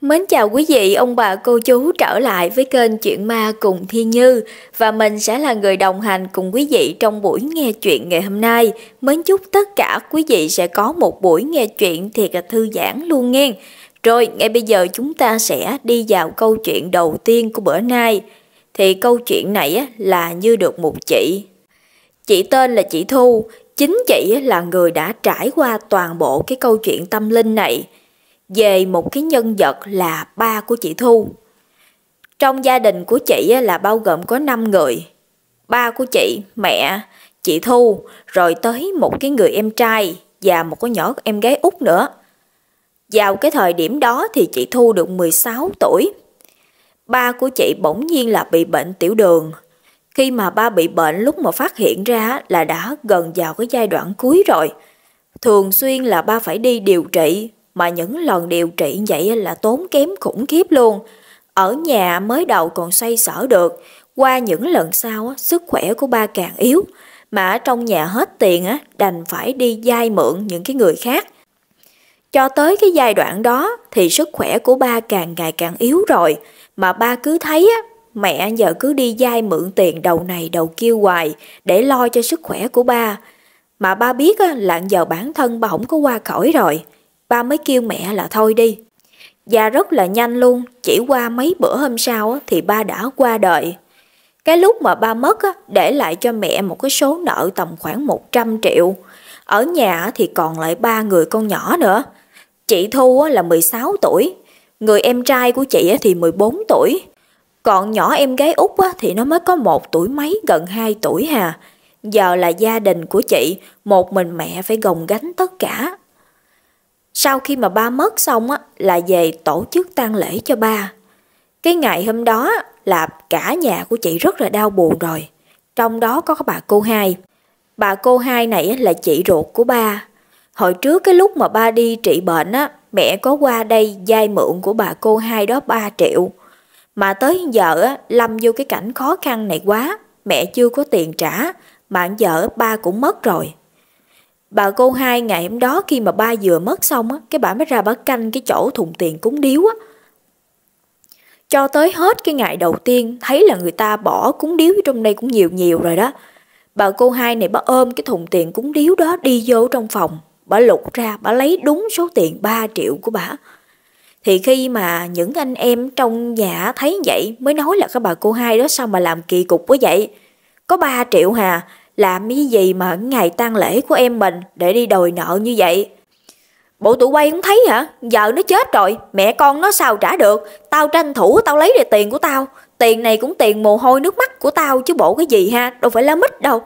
Mến chào quý vị, ông bà cô chú trở lại với kênh Chuyện Ma cùng Thiên Như và mình sẽ là người đồng hành cùng quý vị trong buổi nghe chuyện ngày hôm nay. Mến chúc tất cả quý vị sẽ có một buổi nghe chuyện thiệt là thư giãn luôn nghe. Rồi ngay bây giờ chúng ta sẽ đi vào câu chuyện đầu tiên của bữa nay. Thì câu chuyện này là như được một chị. Chị tên là chị Thu, chính chị là người đã trải qua toàn bộ cái câu chuyện tâm linh này về một cái nhân vật là ba của chị Thu. Trong gia đình của chị là bao gồm có 5 người. Ba của chị, mẹ, chị Thu, rồi tới một cái người em trai và một cái nhỏ em gái út nữa. Vào cái thời điểm đó thì chị Thu được 16 tuổi. Ba của chị bỗng nhiên là bị bệnh tiểu đường. Khi mà ba bị bệnh lúc mà phát hiện ra là đã gần vào cái giai đoạn cuối rồi. Thường xuyên là ba phải đi điều trị, mà những lần điều trị vậy là tốn kém khủng khiếp luôn. Ở nhà mới đầu còn xoay sở được, qua những lần sau sức khỏe của ba càng yếu, mà ở trong nhà hết tiền đành phải đi vay mượn những cái người khác. Cho tới cái giai đoạn đó thì sức khỏe của ba càng ngày càng yếu rồi, mà ba cứ thấy mẹ giờ cứ đi vay mượn tiền đầu này đầu kia hoài để lo cho sức khỏe của ba. Mà ba biết là giờ bản thân ba không có qua khỏi rồi, ba mới kêu mẹ là thôi đi. Và rất là nhanh luôn, chỉ qua mấy bữa hôm sau thì ba đã qua đời. Cái lúc mà ba mất để lại cho mẹ một cái số nợ tầm khoảng 100 triệu. Ở nhà thì còn lại 3 người con nhỏ nữa. Chị Thu là 16 tuổi, người em trai của chị thì 14 tuổi. Còn nhỏ em gái út thì nó mới có 1 tuổi mấy, gần 2 tuổi hà. Giờ là gia đình của chị, một mình mẹ phải gồng gánh tất cả. Sau khi mà ba mất xong là về tổ chức tang lễ cho ba. Cái ngày hôm đó là cả nhà của chị rất là đau buồn rồi. Trong đó có bà cô hai. Bà cô hai này là chị ruột của ba. Hồi trước cái lúc mà ba đi trị bệnh mẹ có qua đây vay mượn của bà cô hai đó 3 triệu. Mà tới giờ lâm vô cái cảnh khó khăn này quá, mẹ chưa có tiền trả, mà giờ ba cũng mất rồi. Bà cô hai ngày hôm đó khi mà ba vừa mất xong cái bà mới ra bà canh cái chỗ thùng tiền cúng điếu Cho tới hết cái ngày đầu tiên thấy là người ta bỏ cúng điếu trong đây cũng nhiều nhiều rồi đó. Bà cô hai này bà ôm cái thùng tiền cúng điếu đó đi vô trong phòng, bà lục ra bà lấy đúng số tiền 3 triệu của bà. Thì khi mà những anh em trong nhà thấy vậy mới nói là cái bà cô hai đó sao mà làm kỳ cục quá vậy. Có 3 triệu hà, làm cái gì mà ngày tang lễ của em mình để đi đòi nợ như vậy. Bộ tụi bay không thấy hả? Giờ nó chết rồi, mẹ con nó sao trả được. Tao tranh thủ tao lấy được tiền của tao. Tiền này cũng tiền mồ hôi nước mắt của tao chứ bộ cái gì ha, đâu phải lá mít đâu.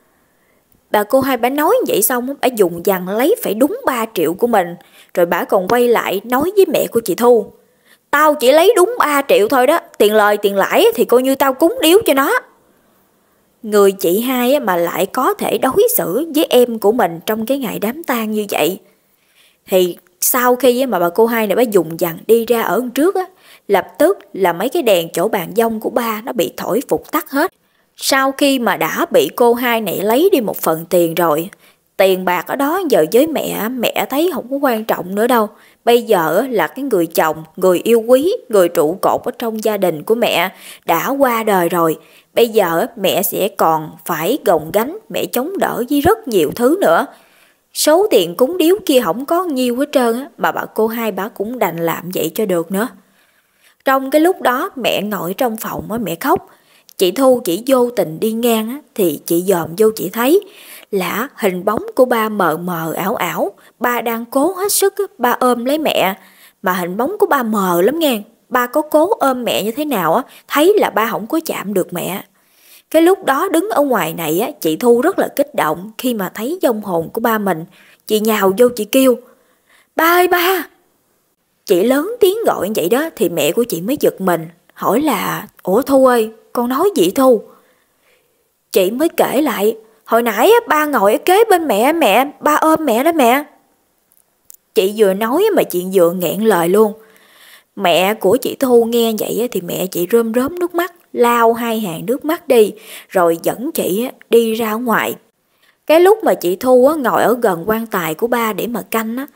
Bà cô hai bà nói vậy xong bà dùng dằn lấy phải đúng 3 triệu của mình. Rồi bà còn quay lại nói với mẹ của chị Thu: Tao chỉ lấy đúng 3 triệu thôi đó, tiền lời tiền lãi thì coi như tao cúng điếu cho nó. Người chị hai mà lại có thể đối xử với em của mình trong cái ngày đám tang như vậy. Thì sau khi mà bà cô hai này bà dùng dằn đi ra ở trước lập tức là mấy cái đèn chỗ bàn dông của ba nó bị thổi vụt tắt hết. Sau khi mà đã bị cô hai này lấy đi một phần tiền rồi, tiền bạc ở đó giờ với mẹ thấy không có quan trọng nữa đâu. Bây giờ là cái người chồng, người yêu quý, người trụ cột ở trong gia đình của mẹ đã qua đời rồi. Bây giờ mẹ sẽ còn phải gồng gánh, mẹ chống đỡ với rất nhiều thứ nữa. Số tiền cúng điếu kia không có nhiêu hết trơn mà bà cô hai bà cũng đành làm vậy cho được nữa. Trong cái lúc đó mẹ ngồi trong phòng mẹ khóc. Chị Thu chỉ vô tình đi ngang thì chị dòm vô chị thấy là hình bóng của ba mờ mờ ảo ảo. Ba đang cố hết sức ba ôm lấy mẹ, mà hình bóng của ba mờ lắm nghe. Ba có cố ôm mẹ như thế nào thấy là ba không có chạm được mẹ. Cái lúc đó đứng ở ngoài này chị Thu rất là kích động khi mà thấy vong hồn của ba mình. Chị nhào vô chị kêu: Ba ơi ba! Chị lớn tiếng gọi vậy đó thì mẹ của chị mới giật mình, hỏi là: Ủa Thu ơi, con nói gì Thu? Chị mới kể lại: Hồi nãy ba ngồi ở kế bên mẹ, ba ôm mẹ đó mẹ. Chị vừa nói mà chị vừa nghẹn lời luôn. Mẹ của chị Thu nghe vậy thì mẹ chị rơm rớm nước mắt, lau 2 hàng nước mắt đi, rồi dẫn chị đi ra ngoài. Cái lúc mà chị Thu ngồi ở gần quan tài của ba để mà canh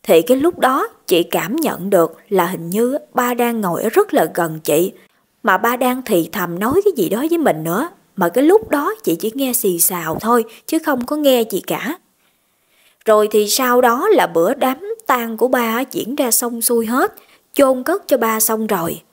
Thì cái lúc đó chị cảm nhận được là hình như ba đang ngồi ở rất là gần chị, mà ba đang thì thầm nói cái gì đó với mình nữa, mà cái lúc đó chị chỉ nghe xì xào thôi chứ không có nghe gì cả. Rồi thì sau đó là bữa đám tang của ba diễn ra xong xuôi hết, chôn cất cho ba xong rồi.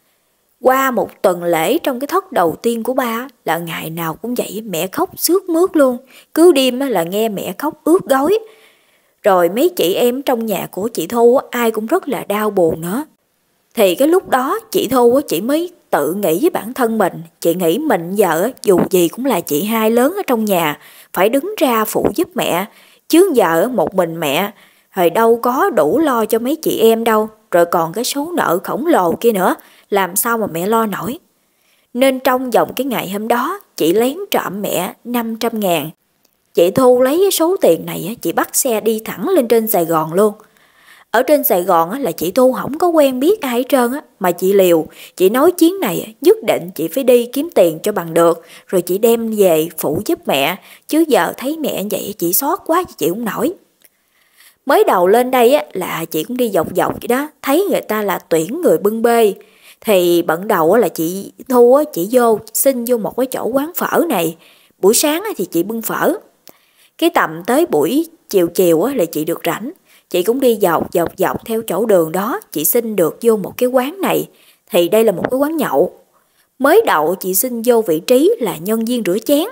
Qua một tuần lễ trong cái thất đầu tiên của ba là ngày nào cũng vậy, mẹ khóc sướt mướt luôn, cứ đêm là nghe mẹ khóc ướt gối. Rồi mấy chị em trong nhà của chị Thu ai cũng rất là đau buồn nữa. Thì cái lúc đó chị Thu chị mới tự nghĩ với bản thân mình, chị nghĩ mình giờ dù gì cũng là chị hai lớn ở trong nhà, phải đứng ra phụ giúp mẹ, chứ giờ một mình mẹ rồi đâu có đủ lo cho mấy chị em đâu, rồi còn cái số nợ khổng lồ kia nữa, làm sao mà mẹ lo nổi. Nên trong vòng cái ngày hôm đó, chị lén trộm mẹ 500.000. Chị Thu lấy cái số tiền này, chị bắt xe đi thẳng lên trên Sài Gòn luôn. Ở trên Sài Gòn là chị Thu không có quen biết ai hết trơn, mà chị liều, chị nói chuyến này nhất định chị phải đi kiếm tiền cho bằng được, rồi chị đem về phụ giúp mẹ, chứ giờ thấy mẹ vậy chị xót quá chị chịu không nổi. Mới đầu lên đây là chị cũng đi dọc dọc vậy đó, thấy người ta là tuyển người bưng bê. Thì bận đầu là chị Thu chị vô xin vô một cái chỗ quán phở này. Buổi sáng thì chị bưng phở. Cái tầm tới buổi chiều chiều là chị được rảnh. Chị cũng đi dọc theo chỗ đường đó, chị xin được vô một cái quán này. Thì đây là một cái quán nhậu. Mới đầu chị xin vô vị trí là nhân viên rửa chén.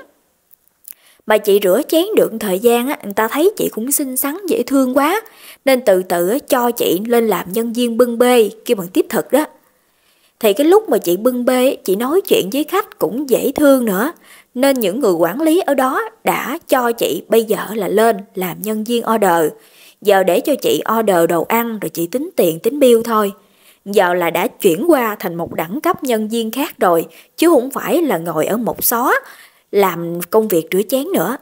Mà chị rửa chén được thời gian người ta thấy chị cũng xinh xắn dễ thương quá, nên từ từ cho chị lên làm nhân viên bưng bê kêu bằng tiếp thực đó. Thì cái lúc mà chị bưng bê, chị nói chuyện với khách cũng dễ thương nữa, nên những người quản lý ở đó đã cho chị bây giờ là lên làm nhân viên order. Giờ để cho chị order đồ ăn rồi chị tính tiền tính bill thôi. Giờ là đã chuyển qua thành một đẳng cấp nhân viên khác rồi, chứ không phải là ngồi ở một xó làm công việc rửa chén nữa.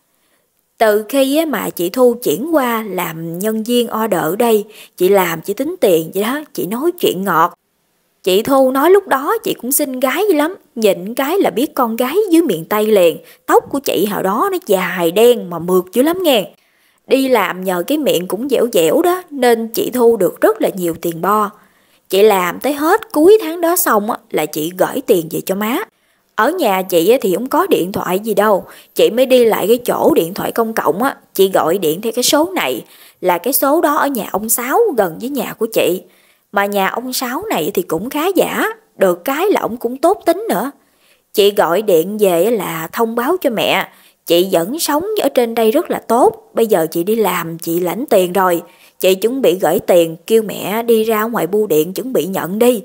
Từ khi mà chị Thu chuyển qua làm nhân viên order ở đây, chị làm chị tính tiền vậy đó, chị nói chuyện ngọt. Chị Thu nói lúc đó chị cũng xinh gái dữ lắm, nhìn cái là biết con gái dưới miền Tây liền. Tóc của chị hồi đó nó dài đen mà mượt dữ lắm nghe. Đi làm nhờ cái miệng cũng dẻo dẻo đó, nên chị Thu được rất là nhiều tiền bo. Chị làm tới hết cuối tháng đó xong là chị gửi tiền về cho má. Ở nhà chị thì không có điện thoại gì đâu, chị mới đi lại cái chỗ điện thoại công cộng chị gọi điện theo cái số này, là cái số đó ở nhà ông Sáu gần với nhà của chị. Mà nhà ông Sáu này thì cũng khá giả, được cái là ông cũng tốt tính nữa. Chị gọi điện về là thông báo cho mẹ, chị vẫn sống ở trên đây rất là tốt, bây giờ chị đi làm chị lãnh tiền rồi, chị chuẩn bị gửi tiền, kêu mẹ đi ra ngoài bưu điện chuẩn bị nhận đi.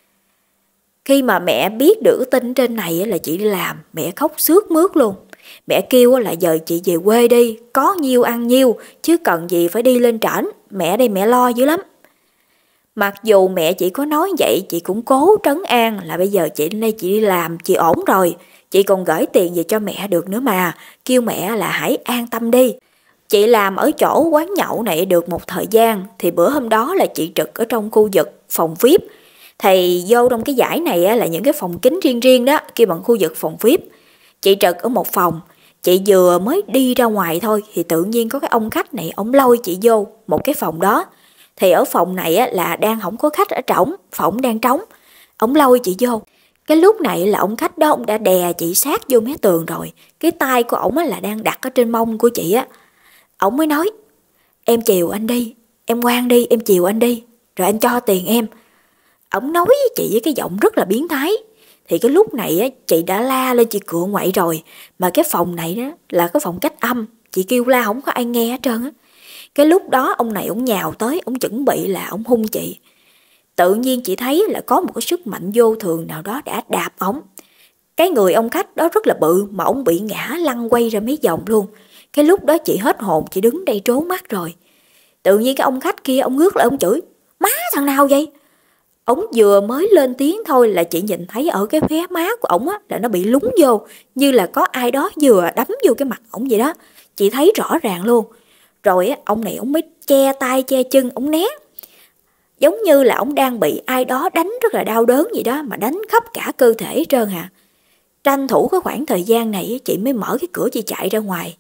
Khi mà mẹ biết được tin trên này là chị đi làm, mẹ khóc sướt mướt luôn. Mẹ kêu là giờ chị về quê đi, có nhiêu ăn nhiêu, chứ cần gì phải đi lên trển, mẹ đây mẹ lo dữ lắm. Mặc dù mẹ chị có nói vậy, chị cũng cố trấn an là bây giờ chị lên đây chị đi làm, chị ổn rồi, chị còn gửi tiền về cho mẹ được nữa mà, kêu mẹ là hãy an tâm đi. Chị làm ở chỗ quán nhậu này được một thời gian, thì bữa hôm đó là chị trực ở trong khu vực phòng VIP. Thì vô trong cái dãy này là những cái phòng kính riêng riêng đó, kêu bằng khu vực phòng VIP. Chị trực ở một phòng, chị vừa mới đi ra ngoài thôi thì tự nhiên có cái ông khách này, ông lôi chị vô một cái phòng đó. Thì ở phòng này là đang không có khách ở trỏng, phòng đang trống. Ông lôi chị vô. Cái lúc này là ông khách đó ông đã đè chị sát vô mé tường rồi. Cái tay của ổng là đang đặt ở trên mông của chị á. Ổng mới nói, em chiều anh đi, em ngoan đi, em chiều anh đi, rồi anh cho tiền em. Ổng nói với chị với cái giọng rất là biến thái. Thì cái lúc này chị đã la lên chị cựa quậy rồi. Mà cái phòng này đó là cái phòng cách âm, chị kêu la không có ai nghe hết trơn á. Cái lúc đó ông này ông nhào tới, ông chuẩn bị là ông hung chị. Tự nhiên chị thấy là có một cái sức mạnh vô thường nào đó đã đạp ổng. Cái người ông khách đó rất là bự mà ông bị ngã lăn quay ra mấy vòng luôn. Cái lúc đó chị hết hồn, chị đứng đây trố mắt rồi. Tự nhiên cái ông khách kia ông ngước lại ông chửi, má thằng nào vậy? Ông vừa mới lên tiếng thôi là chị nhìn thấy ở cái khóe má của ổng là nó bị lún vô, như là có ai đó vừa đấm vô cái mặt ổng vậy đó. Chị thấy rõ ràng luôn. Rồi ông này ông mới che tay che chân, ông né. Giống như là ông đang bị ai đó đánh rất là đau đớn vậy đó, mà đánh khắp cả cơ thể hết trơn à. Tranh thủ cái khoảng thời gian này chị mới mở cái cửa chị chạy ra ngoài.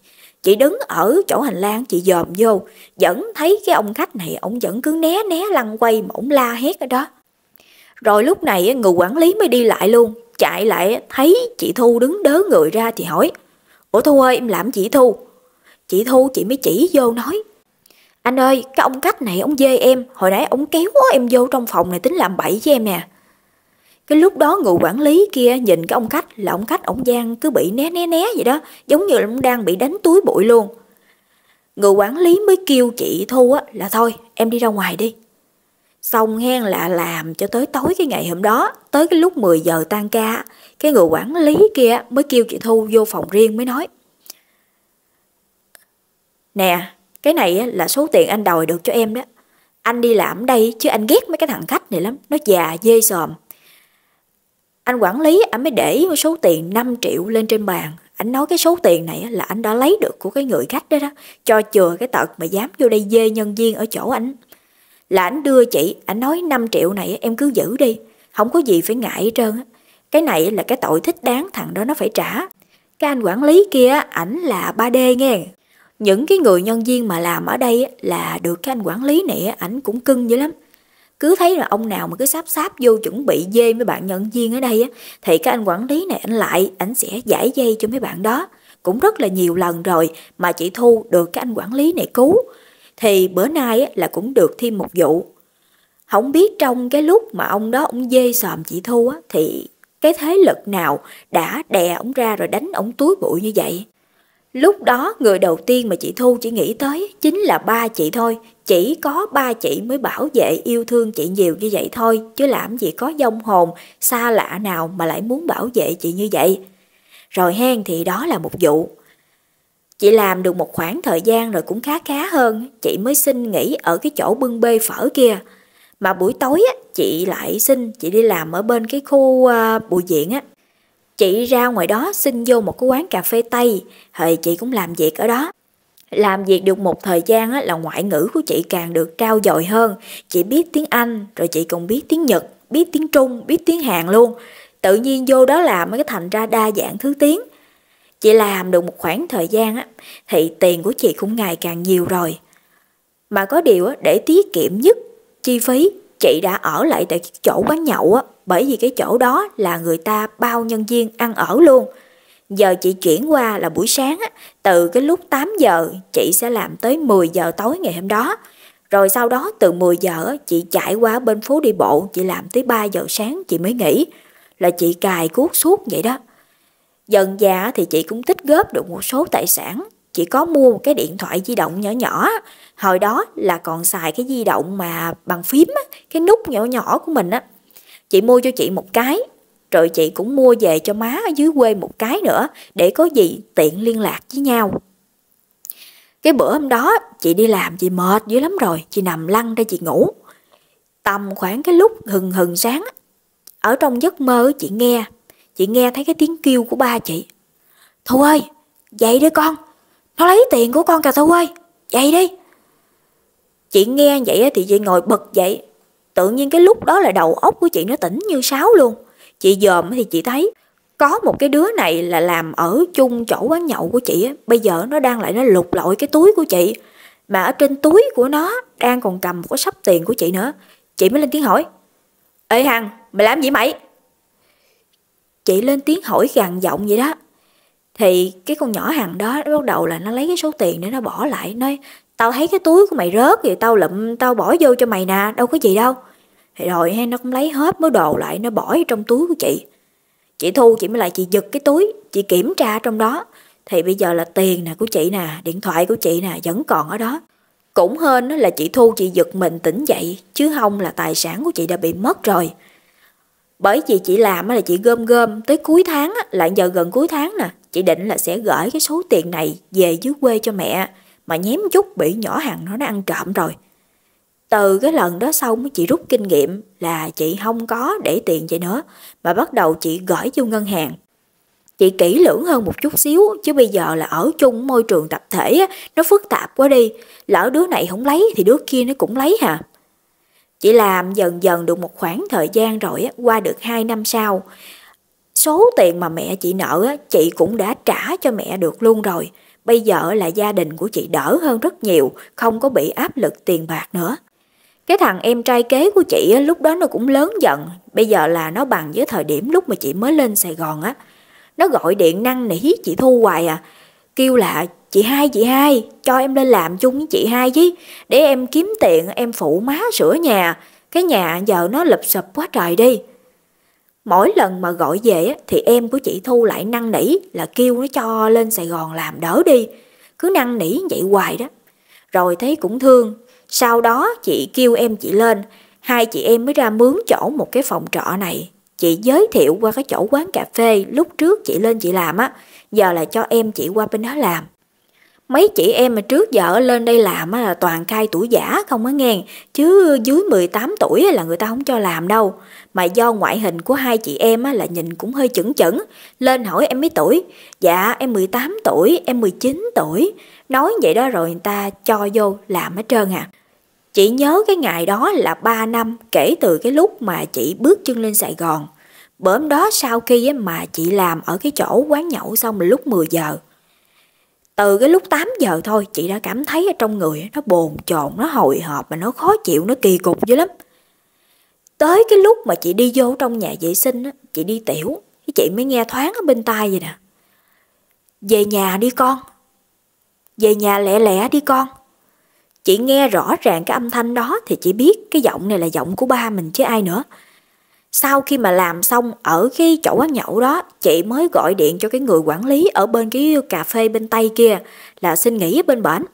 Chị đứng ở chỗ hành lang, chị dòm vô, vẫn thấy cái ông khách này, ông vẫn cứ né né lăn quay mà ông la hét ở đó. Rồi lúc này người quản lý mới đi lại luôn, chạy lại thấy chị Thu đứng đớ người ra thì hỏi: Ủa Thu ơi, em làm chị Thu? Chị Thu chị mới chỉ vô nói: Anh ơi, cái ông khách này ông dê em, hồi nãy ông kéo em vô trong phòng này tính làm bậy với em nè. Cái lúc đó người quản lý kia nhìn cái ông khách, là ông khách ông Giang cứ bị né né né vậy đó, giống như là ông đang bị đánh túi bụi luôn. Người quản lý mới kêu chị Thu là thôi em đi ra ngoài đi. Xong hen là làm cho tới tối cái ngày hôm đó, tới cái lúc 10 giờ tan ca, cái người quản lý kia mới kêu chị Thu vô phòng riêng mới nói: Nè, cái này là số tiền anh đòi được cho em đó. Anh đi làm ở đây chứ anh ghét mấy cái thằng khách này lắm, nó già dê sòm. Anh quản lý anh mới để số tiền 5 triệu lên trên bàn. Anh nói cái số tiền này là anh đã lấy được của cái người khách đó đó, cho chừa cái tật mà dám vô đây dê nhân viên ở chỗ anh. Là anh đưa chị, anh nói 5 triệu này em cứ giữ đi, không có gì phải ngại hết trơn á. Cái này là cái tội thích đáng thằng đó nó phải trả. Cái anh quản lý kia ảnh là 3D nghe. Những cái người nhân viên mà làm ở đây là được cái anh quản lý này ảnh cũng cưng dữ lắm. Cứ thấy là ông nào mà cứ sáp vô chuẩn bị dê mấy bạn nhân viên ở đây thì cái anh quản lý này ảnh sẽ giải dây cho mấy bạn đó. Cũng rất là nhiều lần rồi mà chị Thu được cái anh quản lý này cứu. Thì bữa nay là cũng được thêm một vụ. Không biết trong cái lúc mà ông đó ông dê sòm chị Thu thì cái thế lực nào đã đè ông ra rồi đánh ông túi bụi như vậy. Lúc đó người đầu tiên mà chị Thu chỉ nghĩ tới chính là ba chị thôi. Chỉ có ba chị mới bảo vệ yêu thương chị nhiều như vậy thôi, chứ làm gì có vong hồn xa lạ nào mà lại muốn bảo vệ chị như vậy. Rồi hen thì đó là một vụ. Chị làm được một khoảng thời gian rồi cũng khá hơn, chị mới xin nghỉ ở cái chỗ bưng bê phở kia. Mà buổi tối chị lại xin, chị đi làm ở bên cái khu Bùi Viện á. Chị ra ngoài đó xin vô một cái quán cà phê Tây, thì chị cũng làm việc ở đó. Làm việc được một thời gian là ngoại ngữ của chị càng được trau dồi hơn. Chị biết tiếng Anh, rồi chị còn biết tiếng Nhật, biết tiếng Trung, biết tiếng Hàn luôn. Tự nhiên vô đó làm mới thành ra đa dạng thứ tiếng. Chị làm được một khoảng thời gian thì tiền của chị cũng ngày càng nhiều rồi. Mà có điều để tiết kiệm nhất chi phí, chị đã ở lại tại chỗ quán nhậu bởi vì cái chỗ đó là người ta bao nhân viên ăn ở luôn. Giờ chị chuyển qua là buổi sáng từ cái lúc 8 giờ chị sẽ làm tới 10 giờ tối ngày hôm đó. Rồi sau đó từ 10 giờ chị chạy qua bên phố đi bộ, chị làm tới 3 giờ sáng chị mới nghỉ. Là chị cài cuốc suốt vậy đó. Dần dà thì chị cũng tích góp được một số tài sản. Chị có mua một cái điện thoại di động nhỏ nhỏ. Hồi đó là còn xài cái di động mà bằng phím cái nút nhỏ nhỏ của mình á. Chị mua cho chị một cái, rồi chị cũng mua về cho má ở dưới quê một cái nữa, để có gì tiện liên lạc với nhau. Cái bữa hôm đó chị đi làm chị mệt dữ lắm rồi, chị nằm lăn ra chị ngủ. Tầm khoảng cái lúc hừng sáng, ở trong giấc mơ chị nghe thấy cái tiếng kêu của ba chị: Thu ơi, dậy đi con, nó lấy tiền của con kìa Thu ơi, dậy đi. Chị nghe vậy thì chị ngồi bật dậy. Tự nhiên cái lúc đó là đầu óc của chị nó tỉnh như sáo luôn. Chị dòm thì chị thấy có một cái đứa này là làm ở chung chỗ quán nhậu của chị bây giờ nó đang lại nó lục lọi cái túi của chị. Mà ở trên túi của nó đang còn cầm một cái xấp tiền của chị nữa. Chị mới lên tiếng hỏi: Ê Hằng, mày làm gì mày? Chị lên tiếng hỏi gằn giọng vậy đó. Thì cái con nhỏ Hằng đó bắt đầu là nó lấy cái số tiền để nó bỏ lại, nói: Tao thấy cái túi của mày rớt thì tao lụm tao bỏ vô cho mày nè, đâu có gì đâu. Thì rồi nó cũng lấy hết mớ đồ lại, nó bỏ vô trong túi của chị. Chị Thu chị mới lại chị giật cái túi, chị kiểm tra trong đó. Thì bây giờ là tiền nè của chị nè, điện thoại của chị nè vẫn còn ở đó. Cũng hên là chị Thu chị giật mình tỉnh dậy, chứ không là tài sản của chị đã bị mất rồi. Bởi vì chị làm là chị gom tới cuối tháng lại giờ gần cuối tháng nè, chị định là sẽ gửi cái số tiền này về dưới quê cho mẹ, mà nhém chút bị nhỏ Hằng nó ăn trộm rồi. Từ cái lần đó xong chị rút kinh nghiệm là chị không có để tiền vậy nữa, mà bắt đầu chị gửi vô ngân hàng. Chị kỹ lưỡng hơn một chút xíu, chứ bây giờ là ở chung môi trường tập thể nó phức tạp quá đi. Lỡ đứa này không lấy thì đứa kia nó cũng lấy hà. Chị làm dần dần được một khoảng thời gian rồi qua được 2 năm sau. Số tiền mà mẹ chị nợ chị cũng đã trả cho mẹ được luôn rồi. Bây giờ là gia đình của chị đỡ hơn rất nhiều, không có bị áp lực tiền bạc nữa. Cái thằng em trai kế của chị lúc đó nó cũng lớn dần, bây giờ là nó bằng với thời điểm lúc mà chị mới lên Sài Gòn á. Nó gọi điện năn nỉ chị Thu hoài à, kêu là chị hai, cho em lên làm chung với chị hai chứ, để em kiếm tiền em phụ má sửa nhà, cái nhà giờ nó lụp xụp quá trời đi. Mỗi lần mà gọi về thì em của chị Thu lại năn nỉ là kêu nó cho lên Sài Gòn làm đỡ đi, cứ năn nỉ vậy hoài đó. Rồi thấy cũng thương, sau đó chị kêu em chị lên, hai chị em mới ra mướn chỗ một cái phòng trọ này. Chị giới thiệu qua cái chỗ quán cà phê lúc trước chị lên chị làm á, giờ là cho em chị qua bên đó làm. Mấy chị em mà trước giờ lên đây làm á là toàn cai tuổi giả không á nghe, chứ dưới 18 tuổi là người ta không cho làm đâu. Mà do ngoại hình của hai chị em á là nhìn cũng hơi chững chững, lên hỏi em mấy tuổi, dạ em 18 tuổi, em 19 tuổi. Nói vậy đó rồi người ta cho vô làm hết trơn à. Chị nhớ cái ngày đó là 3 năm kể từ cái lúc mà chị bước chân lên Sài Gòn. Bữa đó sau khi mà chị làm ở cái chỗ quán nhậu xong là lúc 10 giờ. Từ cái lúc 8 giờ thôi chị đã cảm thấy ở trong người nó bồn chồn, nó hồi hộp mà nó khó chịu, nó kỳ cục dữ lắm. Tới cái lúc mà chị đi vô trong nhà vệ sinh, chị đi tiểu, cái chị mới nghe thoáng ở bên tai vậy nè. Về nhà đi con, về nhà lẹ lẹ đi con. Chị nghe rõ ràng cái âm thanh đó thì chị biết cái giọng này là giọng của ba mình chứ ai nữa. Sau khi mà làm xong ở cái chỗ quán nhậu đó, chị mới gọi điện cho cái người quản lý ở bên cái cà phê bên Tây kia là xin nghỉ ở bên bển.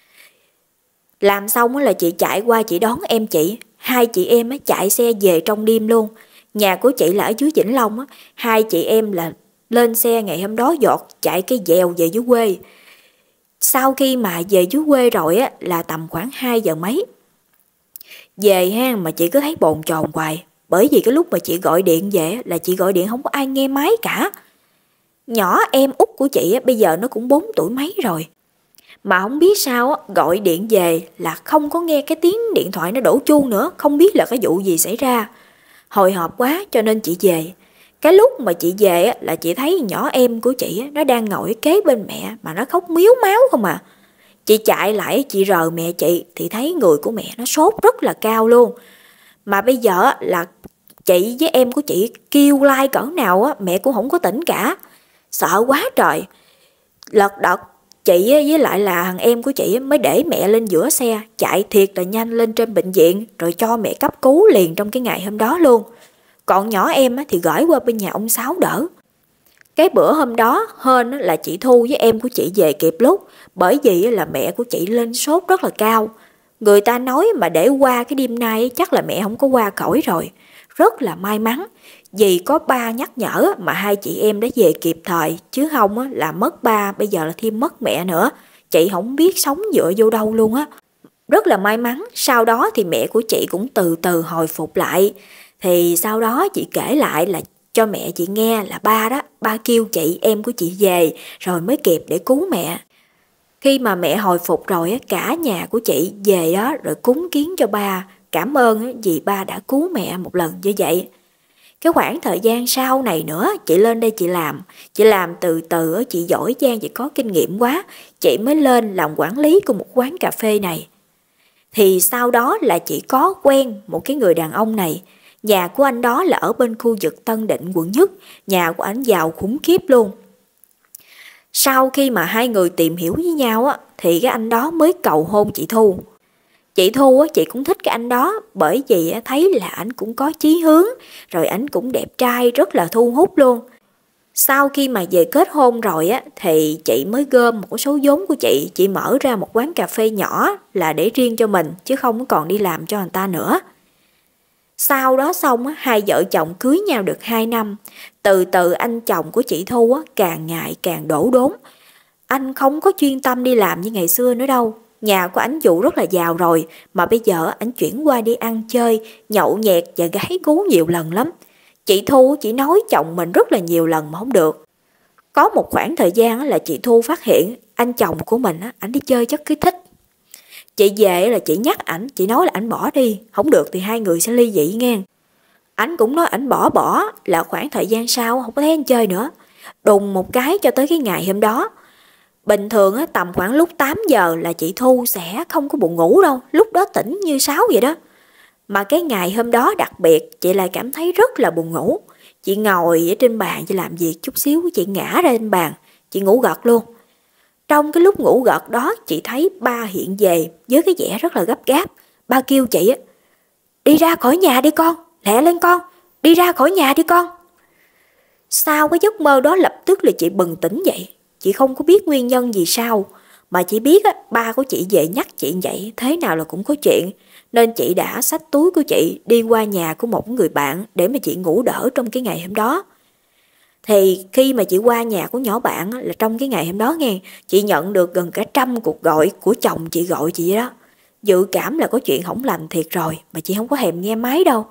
Làm xong là chị chạy qua chị đón em chị, hai chị em chạy xe về trong đêm luôn. Nhà của chị là ở dưới Vĩnh Long á, hai chị em là lên xe ngày hôm đó giọt chạy cái dèo về dưới quê. Sau khi mà về dưới quê rồi á là tầm khoảng 2 giờ mấy. Về ha mà chị cứ thấy bồn chồn hoài, bởi vì cái lúc mà chị gọi điện về là chị gọi điện không có ai nghe máy cả. Nhỏ em út của chị bây giờ nó cũng 4 tuổi mấy rồi. Mà không biết sao gọi điện về là không có nghe cái tiếng điện thoại nó đổ chuông nữa, không biết là cái vụ gì xảy ra. Hồi hộp quá cho nên chị về. Cái lúc mà chị về là chị thấy nhỏ em của chị nó đang ngồi kế bên mẹ mà nó khóc miếu máu không à. Chị chạy lại chị rờ mẹ chị thì thấy người của mẹ nó sốt rất là cao luôn. Mà bây giờ là chị với em của chị kêu lai cỡ nào mẹ cũng không có tỉnh cả. Sợ quá trời. Lật đật chị với lại là thằng em của chị mới để mẹ lên giữa xe, chạy thiệt là nhanh lên trên bệnh viện rồi cho mẹ cấp cứu liền trong cái ngày hôm đó luôn. Còn nhỏ em thì gửi qua bên nhà ông Sáu đỡ. Cái bữa hôm đó hên là chị Thu với em của chị về kịp lúc, bởi vì là mẹ của chị lên sốt rất là cao. Người ta nói mà để qua cái đêm nay chắc là mẹ không có qua khỏi rồi. Rất là may mắn vì có ba nhắc nhở mà hai chị em đã về kịp thời, chứ không là mất ba, bây giờ là thêm mất mẹ nữa. Chị không biết sống dựa vô đâu luôn á. Rất là may mắn, sau đó thì mẹ của chị cũng từ từ hồi phục lại. Thì sau đó chị kể lại là cho mẹ chị nghe là ba kêu chị em của chị về rồi mới kịp để cứu mẹ. Khi mà mẹ hồi phục rồi cả nhà của chị về đó rồi cúng kiến cho ba, cảm ơn vì ba đã cứu mẹ một lần như vậy. Cái khoảng thời gian sau này nữa chị lên đây chị làm từ từ, chị giỏi giang, chị có kinh nghiệm quá, chị mới lên làm quản lý của một quán cà phê này. Thì sau đó là chị có quen một cái người đàn ông này. Nhà của anh đó là ở bên khu vực Tân Định quận Nhất, nhà của anh giàu khủng khiếp luôn. Sau khi mà hai người tìm hiểu với nhau thì cái anh đó mới cầu hôn chị Thu. Chị Thu chị cũng thích cái anh đó bởi vì thấy là anh cũng có chí hướng, rồi anh cũng đẹp trai rất là thu hút luôn. Sau khi mà về kết hôn rồi thì chị mới gom một số vốn của chị mở ra một quán cà phê nhỏ là để riêng cho mình chứ không còn đi làm cho người ta nữa. Sau đó xong hai vợ chồng cưới nhau được 2 năm, từ từ anh chồng của chị Thu càng ngày càng đổ đốn. Anh không có chuyên tâm đi làm như ngày xưa nữa đâu. Nhà của anh dù rất là giàu rồi mà bây giờ anh chuyển qua đi ăn chơi, nhậu nhẹt và gái gú nhiều lần lắm. Chị Thu chỉ nói chồng mình rất là nhiều lần mà không được. Có một khoảng thời gian là chị Thu phát hiện anh chồng của mình ảnh đi chơi chất kích thích. Chị về là chị nhắc ảnh, chị nói là ảnh bỏ đi, không được thì hai người sẽ ly dị nghe. Ảnh cũng nói ảnh bỏ là khoảng thời gian sau không có thấy anh chơi nữa. Đùng một cái cho tới cái ngày hôm đó, Bình thường á, tầm khoảng lúc 8 giờ là chị Thu sẽ không có buồn ngủ đâu, lúc đó tỉnh như sáo vậy đó. Mà cái ngày hôm đó đặc biệt, chị lại cảm thấy rất là buồn ngủ. Chị ngồi ở trên bàn, chị làm việc chút xíu, chị ngã ra trên bàn, chị ngủ gật luôn. Trong cái lúc ngủ gật đó, chị thấy ba hiện về với cái vẻ rất là gấp gáp. Ba kêu chị á, đi ra khỏi nhà đi con, lẹ lên con, đi ra khỏi nhà đi con. Sau cái giấc mơ đó lập tức là chị bừng tỉnh dậy. Chị không có biết nguyên nhân gì sao, mà chỉ biết á, ba của chị về nhắc chị vậy, thế nào là cũng có chuyện. Nên chị đã xách túi của chị đi qua nhà của một người bạn để mà chị ngủ đỡ trong cái ngày hôm đó. Thì khi mà chị qua nhà của nhỏ bạn á, là trong cái ngày hôm đó nghe, chị nhận được gần cả 100 cuộc gọi của chồng chị gọi chị vậy đó. Dự cảm là có chuyện hỏng lành thiệt rồi, mà chị không có thèm nghe máy đâu.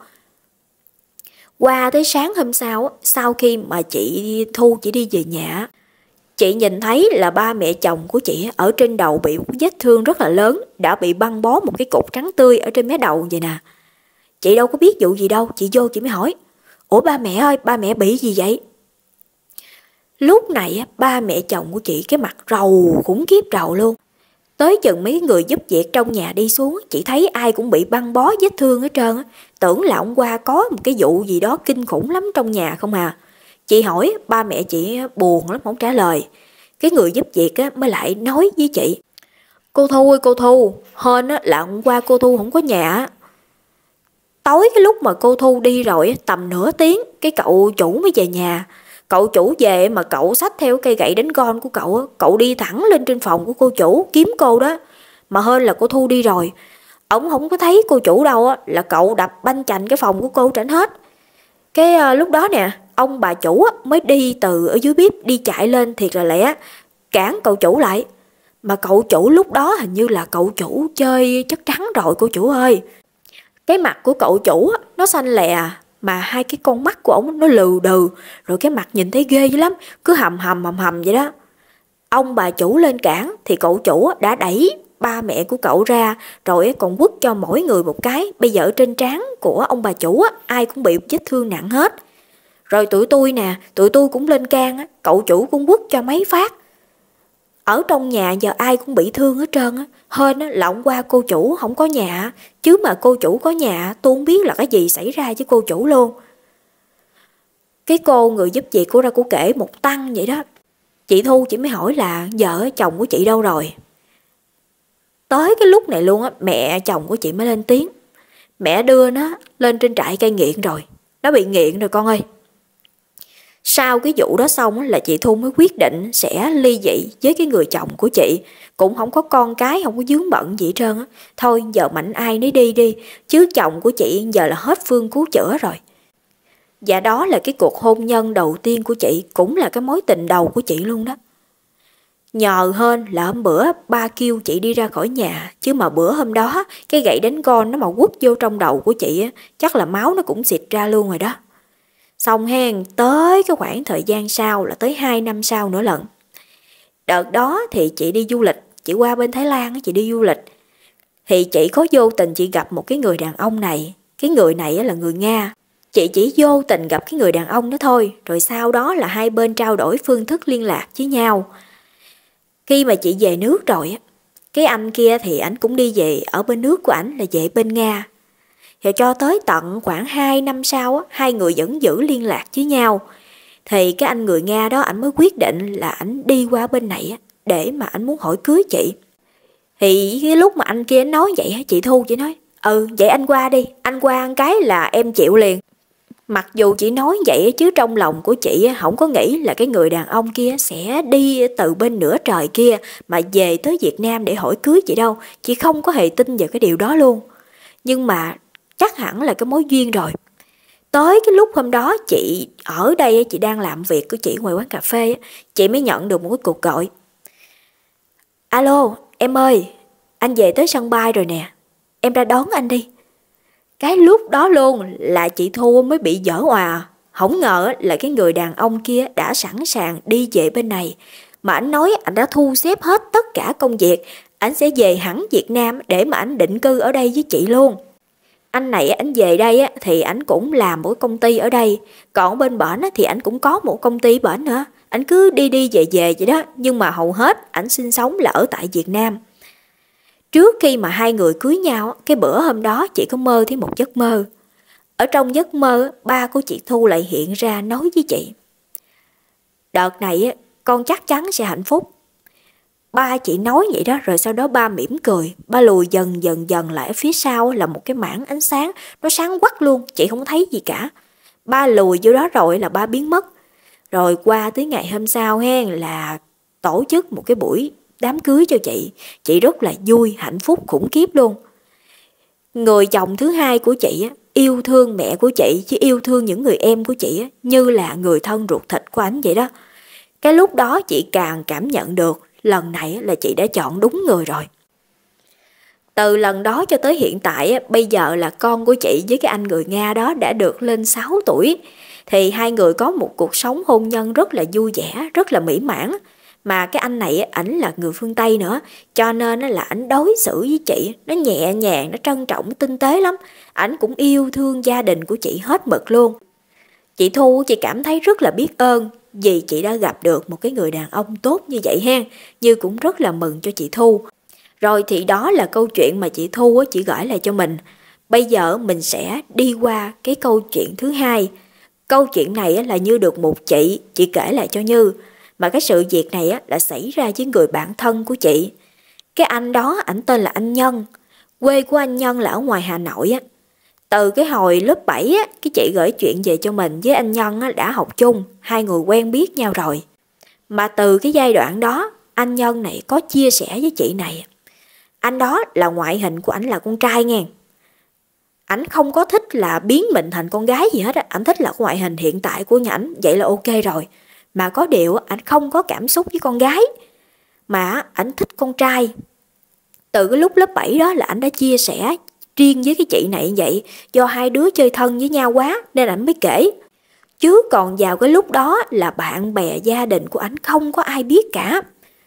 Qua tới sáng hôm sau, sau khi mà chị Thu chị đi về nhà, chị nhìn thấy là ba mẹ chồng của chị ở trên đầu bị một vết thương rất là lớn, đã bị băng bó một cái cục trắng tươi ở trên mé đầu vậy nè. Chị đâu có biết vụ gì đâu, chị vô chị mới hỏi, ủa ba mẹ ơi, ba mẹ bị gì vậy? Lúc này ba mẹ chồng của chị cái mặt rầu khủng khiếp rầu luôn. Tới chừng mấy người giúp việc trong nhà đi xuống, chị thấy ai cũng bị băng bó vết thương hết trơn á. Tưởng là hôm qua có một cái vụ gì đó kinh khủng lắm trong nhà không à. Chị hỏi, ba mẹ chị buồn lắm không trả lời. Cái người giúp việc mới lại nói với chị, cô Thu ơi cô Thu, hên là hôm qua cô Thu không có nhà. Tối cái lúc mà cô Thu đi rồi tầm nửa tiếng, cái cậu chủ mới về nhà. Cậu chủ về mà cậu xách theo cây gậy đánh gôn của cậu, cậu đi thẳng lên trên phòng của cô chủ kiếm cô đó. Mà hên là cô Thu đi rồi. Ông không có thấy cô chủ đâu là cậu đập banh chành cái phòng của cô tránh hết. Cái lúc đó nè, ông bà chủ mới đi từ ở dưới bếp đi chạy lên thiệt là lẹ, cản cậu chủ lại. Mà cậu chủ lúc đó hình như là cậu chủ chơi chất trắng rồi cô chủ ơi. Cái mặt của cậu chủ nó xanh lè, mà hai cái con mắt của ổng nó lừ đừ, rồi cái mặt nhìn thấy ghê dữ lắm, cứ hầm hầm vậy đó. Ông bà chủ lên cản thì cậu chủ đã đẩy ba mẹ của cậu ra, rồi còn quất cho mỗi người một cái. Bây giờ trên trán của ông bà chủ ai cũng bị vết thương nặng hết. Rồi tụi tôi nè, tụi tôi cũng lên can, cậu chủ cũng quất cho mấy phát. Ở trong nhà giờ ai cũng bị thương hết trơn á. Hên là hôm qua cô chủ không có nhà, chứ mà cô chủ có nhà tôi không biết là cái gì xảy ra với cô chủ luôn. Cái cô người giúp việc của ra cô kể một tăng vậy đó. Chị Thu chỉ mới hỏi là vợ chồng của chị đâu rồi. Tới cái lúc này luôn mẹ chồng của chị mới lên tiếng. Mẹ đưa nó lên trên trại cai nghiện rồi, nó bị nghiện rồi con ơi. Sau cái vụ đó xong là chị Thu mới quyết định sẽ ly dị với cái người chồng của chị. Cũng không có con cái, không có vướng bận gì hết trơn á. Thôi giờ mạnh ai nấy đi đi, chứ chồng của chị giờ là hết phương cứu chữa rồi. Và đó là cái cuộc hôn nhân đầu tiên của chị, cũng là cái mối tình đầu của chị luôn đó. Nhờ hên là hôm bữa ba kêu chị đi ra khỏi nhà, chứ mà bữa hôm đó cái gậy đánh gôn nó mà quất vô trong đầu của chị chắc là máu nó cũng xịt ra luôn rồi đó. Xong hen, tới cái khoảng thời gian sau là tới 2 năm sau nữa lận. Đợt đó thì chị đi du lịch, chị qua bên Thái Lan chị đi du lịch. Thì chị có vô tình chị gặp một cái người đàn ông này. Cái người này là người Nga. Chị chỉ vô tình gặp cái người đàn ông đó thôi. Rồi sau đó là hai bên trao đổi phương thức liên lạc với nhau. Khi mà chị về nước rồi, cái anh kia thì ảnh cũng đi về ở bên nước của ảnh là về bên Nga. Rồi cho tới tận khoảng 2 năm sau, hai người vẫn giữ liên lạc với nhau. Thì cái anh người Nga đó ảnh mới quyết định là ảnh đi qua bên này để mà ảnh muốn hỏi cưới chị. Thì cái lúc mà anh kia nói vậy, chị Thu chỉ nói, vậy anh qua đi, anh qua một cái là em chịu liền. Mặc dù chị nói vậy chứ trong lòng của chị không có nghĩ là cái người đàn ông kia sẽ đi từ bên nửa trời kia mà về tới Việt Nam để hỏi cưới chị đâu. Chị không có hề tin vào cái điều đó luôn. Nhưng mà chắc hẳn là cái mối duyên rồi. Tới cái lúc hôm đó chị ở đây, chị đang làm việc của chị ngoài quán cà phê, chị mới nhận được một cái cuộc gọi. Alo, em ơi, anh về tới sân bay rồi nè, em ra đón anh đi. Cái lúc đó luôn là chị Thu mới bị dở òa. Không ngờ là cái người đàn ông kia đã sẵn sàng đi về bên này. Mà anh nói anh đã thu xếp hết tất cả công việc. Anh sẽ về hẳn Việt Nam để mà anh định cư ở đây với chị luôn. Anh này anh về đây thì anh cũng làm một công ty ở đây. Còn bên bển thì anh cũng có một công ty bển nữa. ảnh cứ đi đi về về vậy đó, nhưng mà hầu hết ảnh sinh sống là ở tại Việt Nam. Trước khi mà hai người cưới nhau, cái bữa hôm đó chị có mơ thấy một giấc mơ. Ở trong giấc mơ, ba của chị Thu lại hiện ra nói với chị: đợt này con chắc chắn sẽ hạnh phúc. Ba chị nói vậy đó, rồi sau đó ba mỉm cười, ba lùi dần lại ở phía sau là một cái mảng ánh sáng, nó sáng quắc luôn, chị không thấy gì cả. Ba lùi vô đó rồi là ba biến mất. Rồi qua tới ngày hôm sau là tổ chức một cái buổi đám cưới cho chị rất là vui, hạnh phúc khủng khiếp luôn. Người chồng thứ hai của chị yêu thương mẹ của chị, chứ yêu thương những người em của chị như là người thân ruột thịt của ảnh vậy đó. Cái lúc đó chị càng cảm nhận được lần này là chị đã chọn đúng người rồi. Từ lần đó cho tới hiện tại, bây giờ là con của chị với cái anh người Nga đó đã được lên 6 tuổi. Thì hai người có một cuộc sống hôn nhân rất là vui vẻ, rất là mỹ mãn. Mà cái anh này ảnh là người phương Tây nữa, cho nên là ảnh đối xử với chị nó nhẹ nhàng, nó trân trọng, tinh tế lắm. Ảnh cũng yêu thương gia đình của chị hết mực luôn. Chị Thu chị cảm thấy rất là biết ơn vì chị đã gặp được một cái người đàn ông tốt như vậy hen, Như cũng rất là mừng cho chị Thu. Rồi thì đó là câu chuyện mà chị Thu chỉ gửi lại cho mình. Bây giờ mình sẽ đi qua cái câu chuyện thứ hai. Câu chuyện này là Như được một chị kể lại cho Như. Mà cái sự việc này là xảy ra với người bạn thân của chị. Cái anh đó ảnh tên là anh Nhân. Quê của anh Nhân là ở ngoài Hà Nội. Từ cái hồi lớp 7 cái chị gửi chuyện về cho mình với anh Nhân đã học chung, hai người quen biết nhau rồi. Mà từ cái giai đoạn đó, anh Nhân này có chia sẻ với chị này. Anh đó là ngoại hình của ảnh là con trai nghe. Ảnh không có thích là biến mình thành con gái gì hết á, ảnh thích là ngoại hình hiện tại của ảnh, vậy là ok rồi. Mà có điều ảnh không có cảm xúc với con gái, mà ảnh thích con trai. Từ cái lúc lớp 7 đó là ảnh đã chia sẻ riêng với cái chị này như vậy, do hai đứa chơi thân với nhau quá nên ảnh mới kể. Chứ còn vào cái lúc đó là bạn bè gia đình của ảnh không có ai biết cả.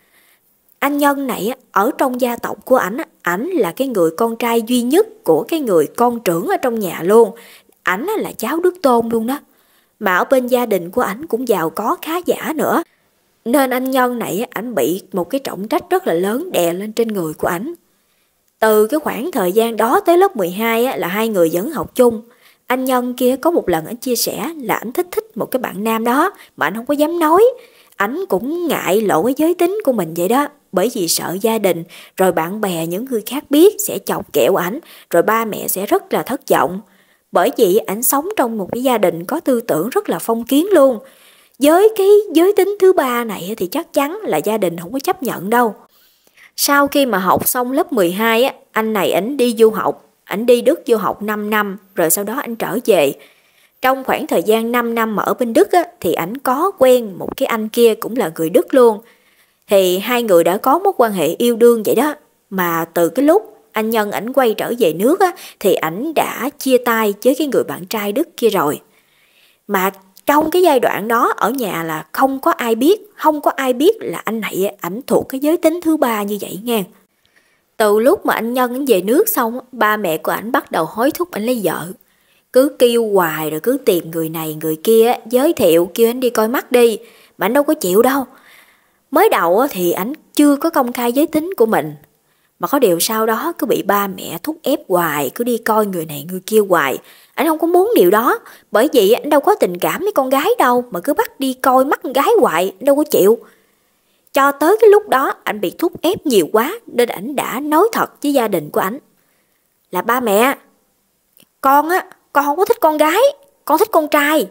Anh Nhân này ở trong gia tộc của ảnh là cái người con trai duy nhất của cái người con trưởng ở trong nhà luôn. Ảnh là cháu đích tôn luôn đó. Mà ở bên gia đình của ảnh cũng giàu có khá giả nữa. Nên anh Nhân này ảnh bị một cái trọng trách rất là lớn đè lên trên người của ảnh. Từ cái khoảng thời gian đó tới lớp 12 là hai người vẫn học chung. Anh Nhân kia có một lần ảnh chia sẻ là ảnh thích một cái bạn nam đó mà ảnh không có dám nói. Ảnh cũng ngại lộ cái giới tính của mình vậy đó, bởi vì sợ gia đình rồi bạn bè những người khác biết sẽ chọc ghẹo ảnh, rồi ba mẹ sẽ rất là thất vọng. Bởi vì ảnh sống trong một cái gia đình có tư tưởng rất là phong kiến luôn. Với cái giới tính thứ ba này thì chắc chắn là gia đình không có chấp nhận đâu. Sau khi mà học xong lớp 12 anh này ảnh đi du học, ảnh đi Đức du học 5 năm, rồi sau đó anh trở về. Trong khoảng thời gian 5 năm mà ở bên Đức thì ảnh có quen một cái anh kia cũng là người Đức luôn. Thì hai người đã có mối quan hệ yêu đương vậy đó. Mà từ cái lúc anh Nhân ảnh quay trở về nước thì ảnh đã chia tay với cái người bạn trai Đức kia rồi. Mà trong cái giai đoạn đó ở nhà là không có ai biết là anh này ảnh thuộc cái giới tính thứ ba như vậy nghe. Từ lúc mà anh Nhân ảnh về nước xong, ba mẹ của ảnh bắt đầu hối thúc ảnh lấy vợ. Cứ kêu hoài rồi cứ tìm người này người kia, giới thiệu kêu ảnh đi coi mắt đi, mà ảnh đâu có chịu đâu. Mới đầu thì ảnh chưa có công khai giới tính của mình, mà có điều sau đó cứ bị ba mẹ thúc ép hoài, cứ đi coi người này người kia hoài. Ảnh không có muốn điều đó, bởi vì ảnh đâu có tình cảm với con gái đâu, mà cứ bắt đi coi mắt con gái hoài, ảnh đâu có chịu. Cho tới cái lúc đó ảnh bị thúc ép nhiều quá nên ảnh đã nói thật với gia đình của ảnh là ba mẹ, con không có thích con gái, con thích con trai.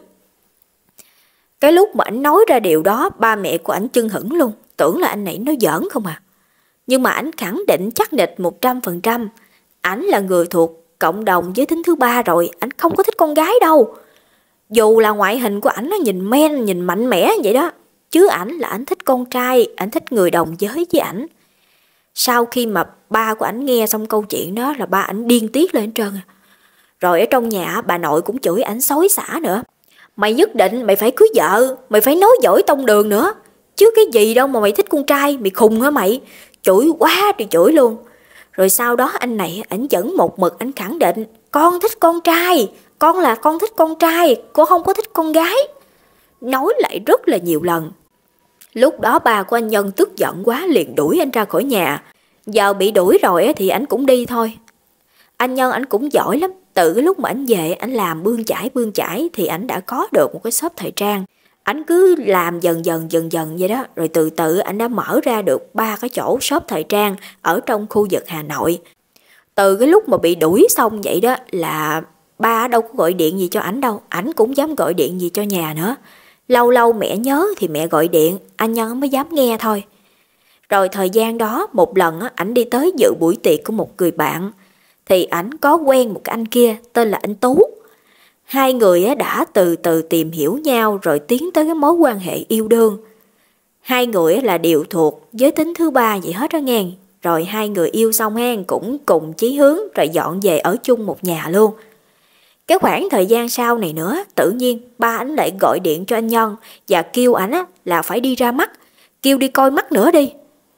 Cái lúc mà ảnh nói ra điều đó, ba mẹ của ảnh chưng hửng luôn, tưởng là anh này nói giỡn không à. Nhưng mà ảnh khẳng định chắc nịch 100%, ảnh là người thuộc cộng đồng giới tính thứ ba rồi, ảnh không có thích con gái đâu. Dù là ngoại hình của ảnh nó nhìn men, nhìn mạnh mẽ vậy đó, chứ ảnh là ảnh thích con trai, ảnh thích người đồng giới với ảnh. Sau khi mà ba của ảnh nghe xong câu chuyện đó là ba ảnh điên tiết lên hết trơn. Rồi ở trong nhà bà nội cũng chửi ảnh xối xả nữa. Mày nhất định mày phải cưới vợ, mày phải nói giỏi tông đường nữa. Chứ cái gì đâu mà mày thích con trai, mày khùng hả mày? Chửi quá thì chửi luôn. Rồi sau đó anh này ảnh vẫn một mực ảnh khẳng định con thích con trai, con thích con trai, con không có thích con gái. Nói lại rất là nhiều lần. Lúc đó ba của anh Nhân tức giận quá liền đuổi anh ra khỏi nhà. Giờ bị đuổi rồi thì ảnh cũng đi thôi. Anh Nhân ảnh cũng giỏi lắm. Từ cái lúc mà ảnh về ảnh làm bươn chải thì ảnh đã có được một cái shop thời trang. Ảnh cứ làm dần dần vậy đó, rồi từ từ ảnh đã mở ra được 3 cái chỗ shop thời trang ở trong khu vực Hà Nội. Từ cái lúc mà bị đuổi xong vậy đó là ba đâu có gọi điện gì cho ảnh đâu, ảnh cũng dám gọi điện gì cho nhà nữa. Lâu lâu mẹ nhớ thì mẹ gọi điện, anh Nhân mới dám nghe thôi. Rồi thời gian đó một lần ảnh đi tới dự buổi tiệc của một người bạn, thì ảnh có quen một cái anh kia tên là anh Tú. Hai người đã từ từ tìm hiểu nhau rồi tiến tới cái mối quan hệ yêu đương. Hai người là đều thuộc giới tính thứ ba vậy hết đó nghe. Rồi hai người yêu xong cũng cùng chí hướng rồi dọn về ở chung một nhà luôn. Cái khoảng thời gian sau này nữa, tự nhiên ba ảnh lại gọi điện cho anh Nhân và kêu ảnh là phải đi ra mắt, kêu đi coi mắt nữa đi.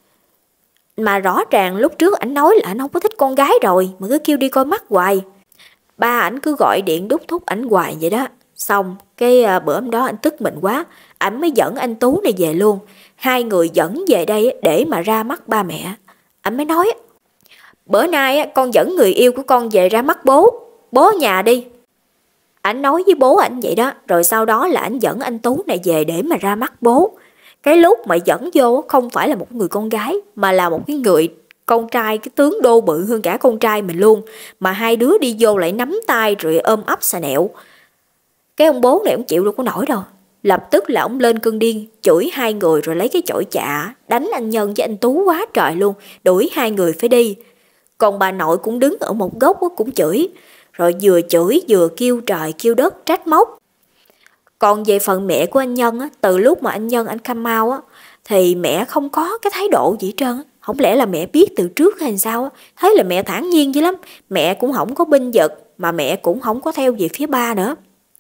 Mà rõ ràng lúc trước ảnh nói là ảnh không có thích con gái rồi mà cứ kêu đi coi mắt hoài. Ba ảnh cứ gọi điện đút thúc ảnh hoài vậy đó. Xong cái bữa hôm đó ảnh tức mình quá, ảnh mới dẫn anh Tú này về luôn. Hai người dẫn về đây để mà ra mắt ba mẹ. Ảnh mới nói bữa nay con dẫn người yêu của con về ra mắt bố ở nhà đi. Ảnh nói với bố ảnh vậy đó. Rồi sau đó là ảnh dẫn anh Tú này về để mà ra mắt bố. Cái lúc mà dẫn vô không phải là một người con gái mà là một cái người con trai, cái tướng đô bự hơn cả con trai mình luôn. Mà hai đứa đi vô lại nắm tay rồi ôm ấp xà nẹo. Cái ông bố này ông chịu đâu có nổi đâu. Lập tức là ông lên cơn điên, chửi hai người rồi lấy cái chổi chạ đánh anh Nhân với anh Tú quá trời luôn, đuổi hai người phải đi. Còn bà nội cũng đứng ở một góc cũng chửi, rồi vừa chửi vừa kêu trời kêu đất trách móc. Còn về phần mẹ của anh Nhân từ lúc mà anh Nhân anh come out thì mẹ không có cái thái độ gì hết trơn. Không lẽ là mẹ biết từ trước hay sao thấy là mẹ thản nhiên dữ lắm. Mẹ cũng không có binh vực mà mẹ cũng không có theo về phía ba nữa.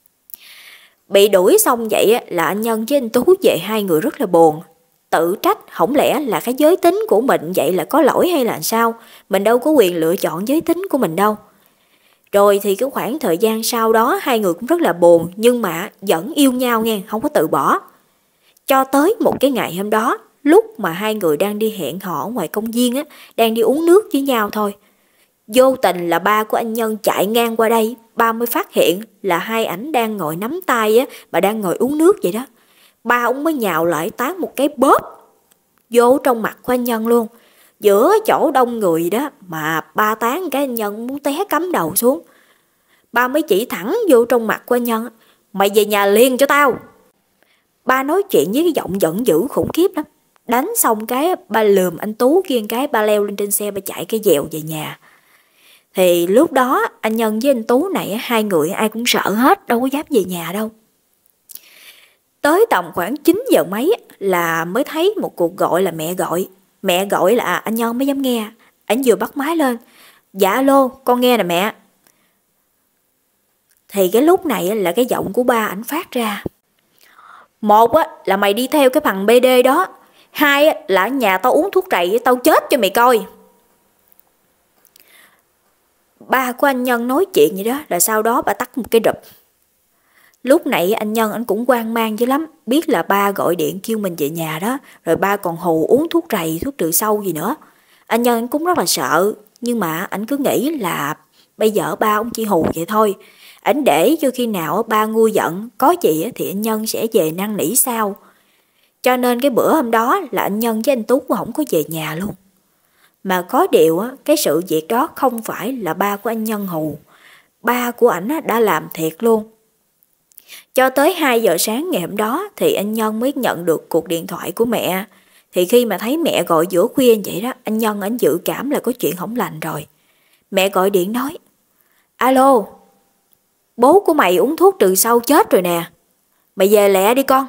Bị đuổi xong vậy là anh Nhân với anh Tú về hai người rất là buồn. Tự trách không lẽ là cái giới tính của mình vậy là có lỗi hay là sao. Mình đâu có quyền lựa chọn giới tính của mình đâu. Rồi thì cái khoảng thời gian sau đó hai người cũng rất là buồn nhưng mà vẫn yêu nhau nghe, không có từ bỏ. Cho tới một cái ngày hôm đó, lúc mà hai người đang đi hẹn hò ở ngoài công viên đang đi uống nước với nhau thôi. Vô tình là ba của anh Nhân chạy ngang qua đây, ba mới phát hiện là hai ảnh đang ngồi nắm tay mà đang ngồi uống nước vậy đó. Ba ông mới nhào lại tán một cái bóp vô trong mặt của anh Nhân luôn. Giữa chỗ đông người đó mà ba tán cái anh Nhân muốn té cắm đầu xuống. Ba mới chỉ thẳng vô trong mặt của anh Nhân, mày về nhà liền cho tao. Ba nói chuyện với cái giọng giận dữ khủng khiếp lắm. Đánh xong cái ba lườm anh Tú kia cái ba leo lên trên xe ba chạy cái dèo về nhà. Thì lúc đó anh Nhân với anh Tú này hai người ai cũng sợ hết, đâu có dám về nhà đâu. Tới tầm khoảng 9 giờ mấy là mới thấy một cuộc gọi là mẹ gọi. Mẹ gọi là anh Nhân mới dám nghe. Anh vừa bắt máy lên. Dạ alo, con nghe nè mẹ. Thì cái lúc này là cái giọng của ba ảnh phát ra. Một là mày đi theo cái thằng BD đó. Hai là ở nhà tao uống thuốc trầy tao chết cho mày coi. Ba của anh Nhân nói chuyện vậy đó là sau đó bà tắt một cái rụp. Lúc nãy anh Nhân anh cũng hoang mang dữ lắm. Biết là ba gọi điện kêu mình về nhà đó. Rồi ba còn hù uống thuốc trầy, thuốc trừ sâu gì nữa. Anh Nhân anh cũng rất là sợ. Nhưng mà anh cứ nghĩ là bây giờ ba ông chỉ hù vậy thôi. Anh để cho khi nào ba nguôi giận, có gì thì anh Nhân sẽ về năn nỉ sau. Cho nên cái bữa hôm đó là anh Nhân với anh Tú cũng không có về nhà luôn. Mà có điều cái sự việc đó không phải là ba của anh Nhân hù. Ba của ảnh đã làm thiệt luôn. Cho tới 2 giờ sáng ngày hôm đó thì anh Nhân mới nhận được cuộc điện thoại của mẹ. Thì khi mà thấy mẹ gọi giữa khuya vậy đó, anh Nhân anh dự cảm là có chuyện không lành rồi. Mẹ gọi điện nói, alo, bố của mày uống thuốc trừ sâu chết rồi nè. Mày về lẹ đi con.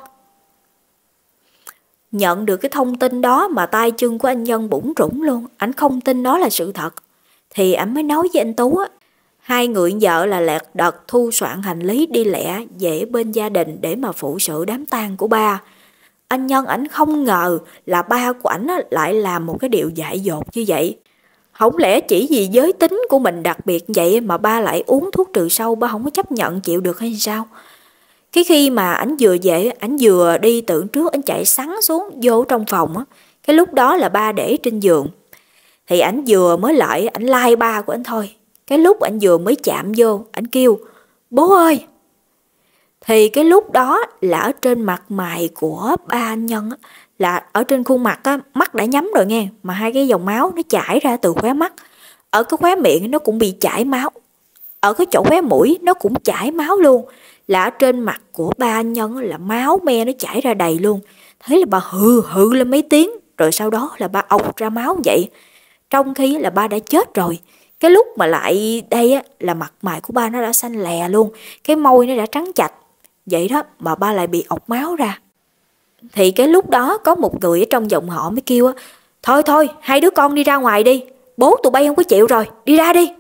Nhận được cái thông tin đó mà tay chân của anh Nhân bủn rủn luôn. Anh không tin đó là sự thật. Thì anh mới nói với anh Tú hai người vợ là lẹt đật thu soạn hành lý đi lẹ về bên gia đình để mà phụ sự đám tang của ba. Anh Nhân ảnh không ngờ là ba của ảnh lại làm một cái điều dại dột như vậy. Không lẽ chỉ vì giới tính của mình đặc biệt vậy mà ba lại uống thuốc trừ sâu, ba không có chấp nhận chịu được hay sao? Cái khi mà ảnh vừa về, ảnh vừa đi tượng trước, ảnh chạy sắn xuống vô trong phòng á. Cái lúc đó là ba để trên giường. Thì ảnh vừa mới lại, ảnh lai ba của ảnh thôi. Cái lúc ảnh vừa mới chạm vô, ảnh kêu, bố ơi. Thì cái lúc đó là ở trên mặt mày của ba anh Nhân á, là ở trên khuôn mặt á, mắt đã nhắm rồi nghe, mà hai cái dòng máu nó chảy ra từ khóe mắt. Ở cái khóe miệng nó cũng bị chảy máu. Ở cái chỗ khóe mũi nó cũng chảy máu luôn. Là ở trên mặt của ba anh Nhân là máu me nó chảy ra đầy luôn. Thế là bà hừ hừ lên mấy tiếng, rồi sau đó là ba ọc ra máu vậy. Trong khi là ba đã chết rồi. Cái lúc mà lại đây á, là mặt mày của ba nó đã xanh lè luôn. Cái môi nó đã trắng chạch. Vậy đó mà ba lại bị ọc máu ra. Thì cái lúc đó có một người ở trong dòng họ mới kêu á, thôi thôi, hai đứa con đi ra ngoài đi. Bố tụi bay không có chịu rồi, đi ra đi.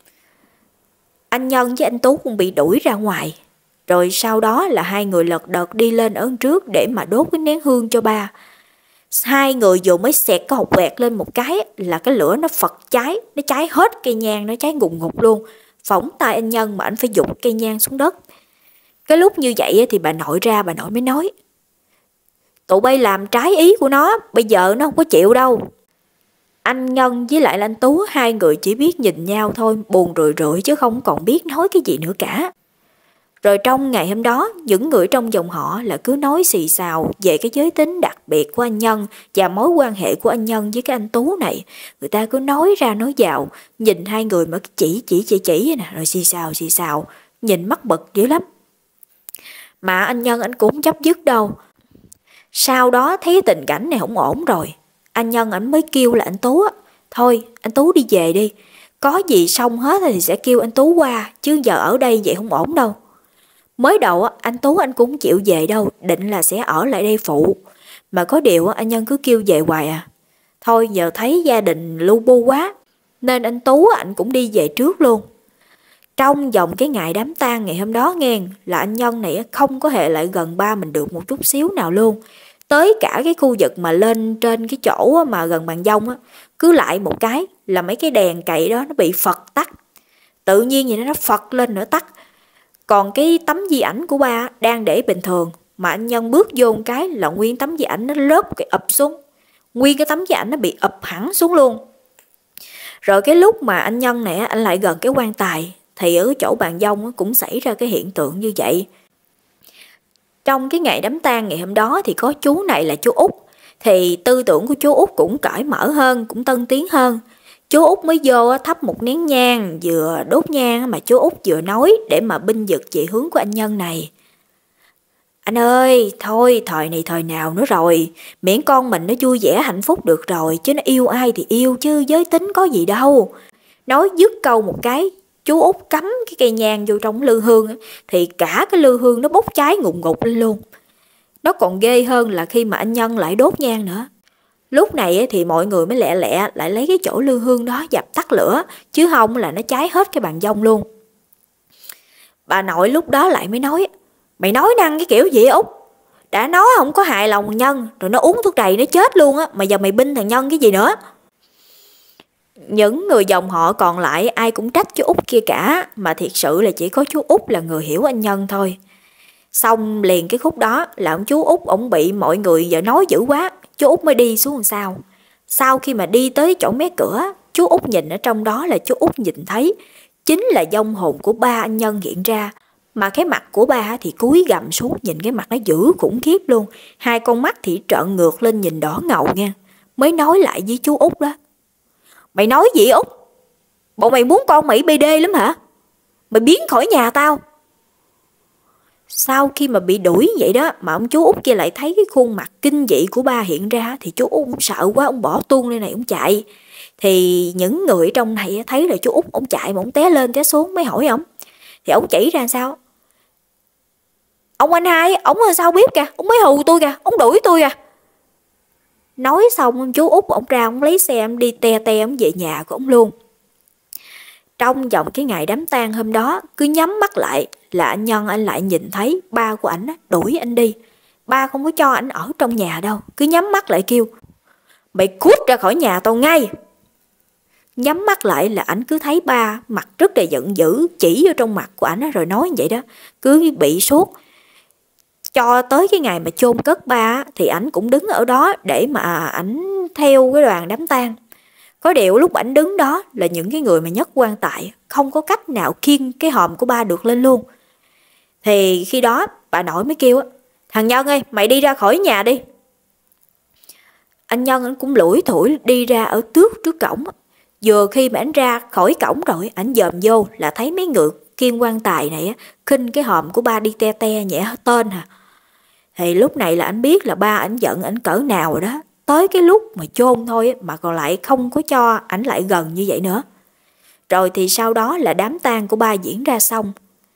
Anh Nhân với anh Tú cũng bị đuổi ra ngoài. Rồi sau đó là hai người lật đật đi lên ở trước để mà đốt cái nén hương cho ba. Hai người vừa mới xẹt cái hột quẹt lên một cái là cái lửa nó phật cháy, nó cháy hết cây nhang, nó cháy ngùn ngụt luôn. Phỏng tay anh Nhân mà anh phải giục cây nhang xuống đất. Cái lúc như vậy thì bà nội ra, bà nội mới nói, tụi bay làm trái ý của nó, bây giờ nó không có chịu đâu. Anh Nhân với lại anh Tú hai người chỉ biết nhìn nhau thôi, buồn rười rượi chứ không còn biết nói cái gì nữa cả. Rồi trong ngày hôm đó, những người trong dòng họ là cứ nói xì xào về cái giới tính đặc biệt của anh Nhân và mối quan hệ của anh Nhân với cái anh Tú này. Người ta cứ nói ra nói vào, nhìn hai người mà chỉ nè, rồi xì xào, nhìn mắc bực dữ lắm. Mà anh Nhân anh cũng không chấp dứt đâu. Sau đó thấy tình cảnh này không ổn rồi, anh Nhân ảnh mới kêu là anh Tú á, thôi anh Tú đi về đi, có gì xong hết thì sẽ kêu anh Tú qua, chứ giờ ở đây vậy không ổn đâu. Mới đầu anh Tú anh cũng chịu về đâu, định là sẽ ở lại đây phụ. Mà có điều anh Nhân cứ kêu về hoài à. Thôi giờ thấy gia đình lu bu quá, nên anh Tú anh cũng đi về trước luôn. Trong vòng cái ngày đám tang ngày hôm đó nghe, là anh Nhân này không có hề lại gần ba mình được một chút xíu nào luôn. Tới cả cái khu vực mà lên trên cái chỗ mà gần bàn dông á, cứ lại một cái là mấy cái đèn cậy đó nó bị phật tắt. Tự nhiên vậy nó phật lên nữa tắt. Còn cái tấm di ảnh của ba đang để bình thường, mà anh Nhân bước vô một cái là nguyên tấm di ảnh nó lốp cái ập xuống. Nguyên cái tấm di ảnh nó bị ập hẳn xuống luôn. Rồi cái lúc mà anh Nhân này anh lại gần cái quan tài, thì ở chỗ bàn dông cũng xảy ra cái hiện tượng như vậy. Trong cái ngày đám tang ngày hôm đó thì có chú này là chú Út. Thì tư tưởng của chú Út cũng cởi mở hơn, cũng tân tiến hơn. Chú Út mới vô thắp một nén nhang, vừa đốt nhang mà chú Út vừa nói để mà binh vực về hướng của anh Nhân này. Anh ơi, thôi thời này thời nào nữa rồi, miễn con mình nó vui vẻ hạnh phúc được rồi, chứ nó yêu ai thì yêu chứ giới tính có gì đâu. Nói dứt câu một cái, chú Út cắm cái cây nhang vô trong lư hương thì cả cái lư hương nó bốc cháy ngùn ngụt lên luôn. Nó còn ghê hơn là khi mà anh Nhân lại đốt nhang nữa. Lúc này thì mọi người mới lẹ lẹ lại lấy cái chỗ lư hương đó dập tắt lửa, chứ không là nó cháy hết cái bàn dông luôn. Bà nội lúc đó lại mới nói, mày nói năng cái kiểu gì Út? Đã nói không có hại lòng Nhân, rồi nó uống thuốc đầy nó chết luôn á, mà giờ mày binh thằng Nhân cái gì nữa? Những người dòng họ còn lại ai cũng trách chú Út kia cả, mà thiệt sự là chỉ có chú Út là người hiểu anh Nhân thôi. Xong liền cái khúc đó là ông chú Út ổng bị mọi người giờ nói dữ quá, chú Út mới đi xuống sau. Sau khi mà đi tới chỗ mé cửa, chú Út nhìn ở trong đó là chú Út nhìn thấy chính là vong hồn của ba anh Nhân hiện ra. Mà cái mặt của ba thì cúi gằm xuống, nhìn cái mặt nó dữ khủng khiếp luôn. Hai con mắt thì trợn ngược lên nhìn đỏ ngầu nha. Mới nói lại với chú Út đó, mày nói gì Út? Bộ mày muốn con mày BD lắm hả? Mày biến khỏi nhà tao. Sau khi mà bị đuổi vậy đó, mà ông chú Út kia lại thấy cái khuôn mặt kinh dị của ba hiện ra, thì chú Út sợ quá, ông bỏ tuôn lên này ông chạy. Thì những người trong này thấy là chú Út ông chạy mà ông té lên té xuống mới hỏi ông. Thì ông chỉ ra sao? Ông anh hai, ông sao biết kìa, ông mới hù tôi kìa, ông đuổi tôi kìa. Nói xong ông chú Út ông ra ông lấy xe ông đi te te ông về nhà của ông luôn. Trong vòng cái ngày đám tang hôm đó, cứ nhắm mắt lại là anh Nhân anh lại nhìn thấy ba của ảnh đuổi anh đi. Ba không có cho ảnh ở trong nhà đâu, cứ nhắm mắt lại kêu, mày cút ra khỏi nhà tao ngay. Nhắm mắt lại là ảnh cứ thấy ba mặt rất là giận dữ, chỉ vô trong mặt của ảnh rồi nói vậy đó, cứ bị suốt. cho tới cái ngày mà chôn cất ba á, thì ảnh cũng đứng ở đó để mà ảnh theo cái đoàn đám tang. Có điều lúc ảnh đứng đó là những cái người mà nhất quan tài không có cách nào khiêng cái hòm của ba được lên luôn. Thì khi đó bà nội mới kêu á, thằng Nhân ơi, mày đi ra khỏi nhà đi. Anh Nhân anh cũng lủi thủi đi ra ở trước cổng. Vừa khi mà anh ra khỏi cổng rồi, ảnh dòm vô là thấy mấy người khiêng quan tài này á, khinh cái hòm của ba đi te te nhẹ tên hả. Thì lúc này là anh biết là ba ảnh giận ảnh cỡ nào rồi đó. Tới cái lúc mà chôn thôi mà còn lại không có cho ảnh lại gần như vậy nữa. Rồi thì sau đó là đám tang của ba diễn ra xong.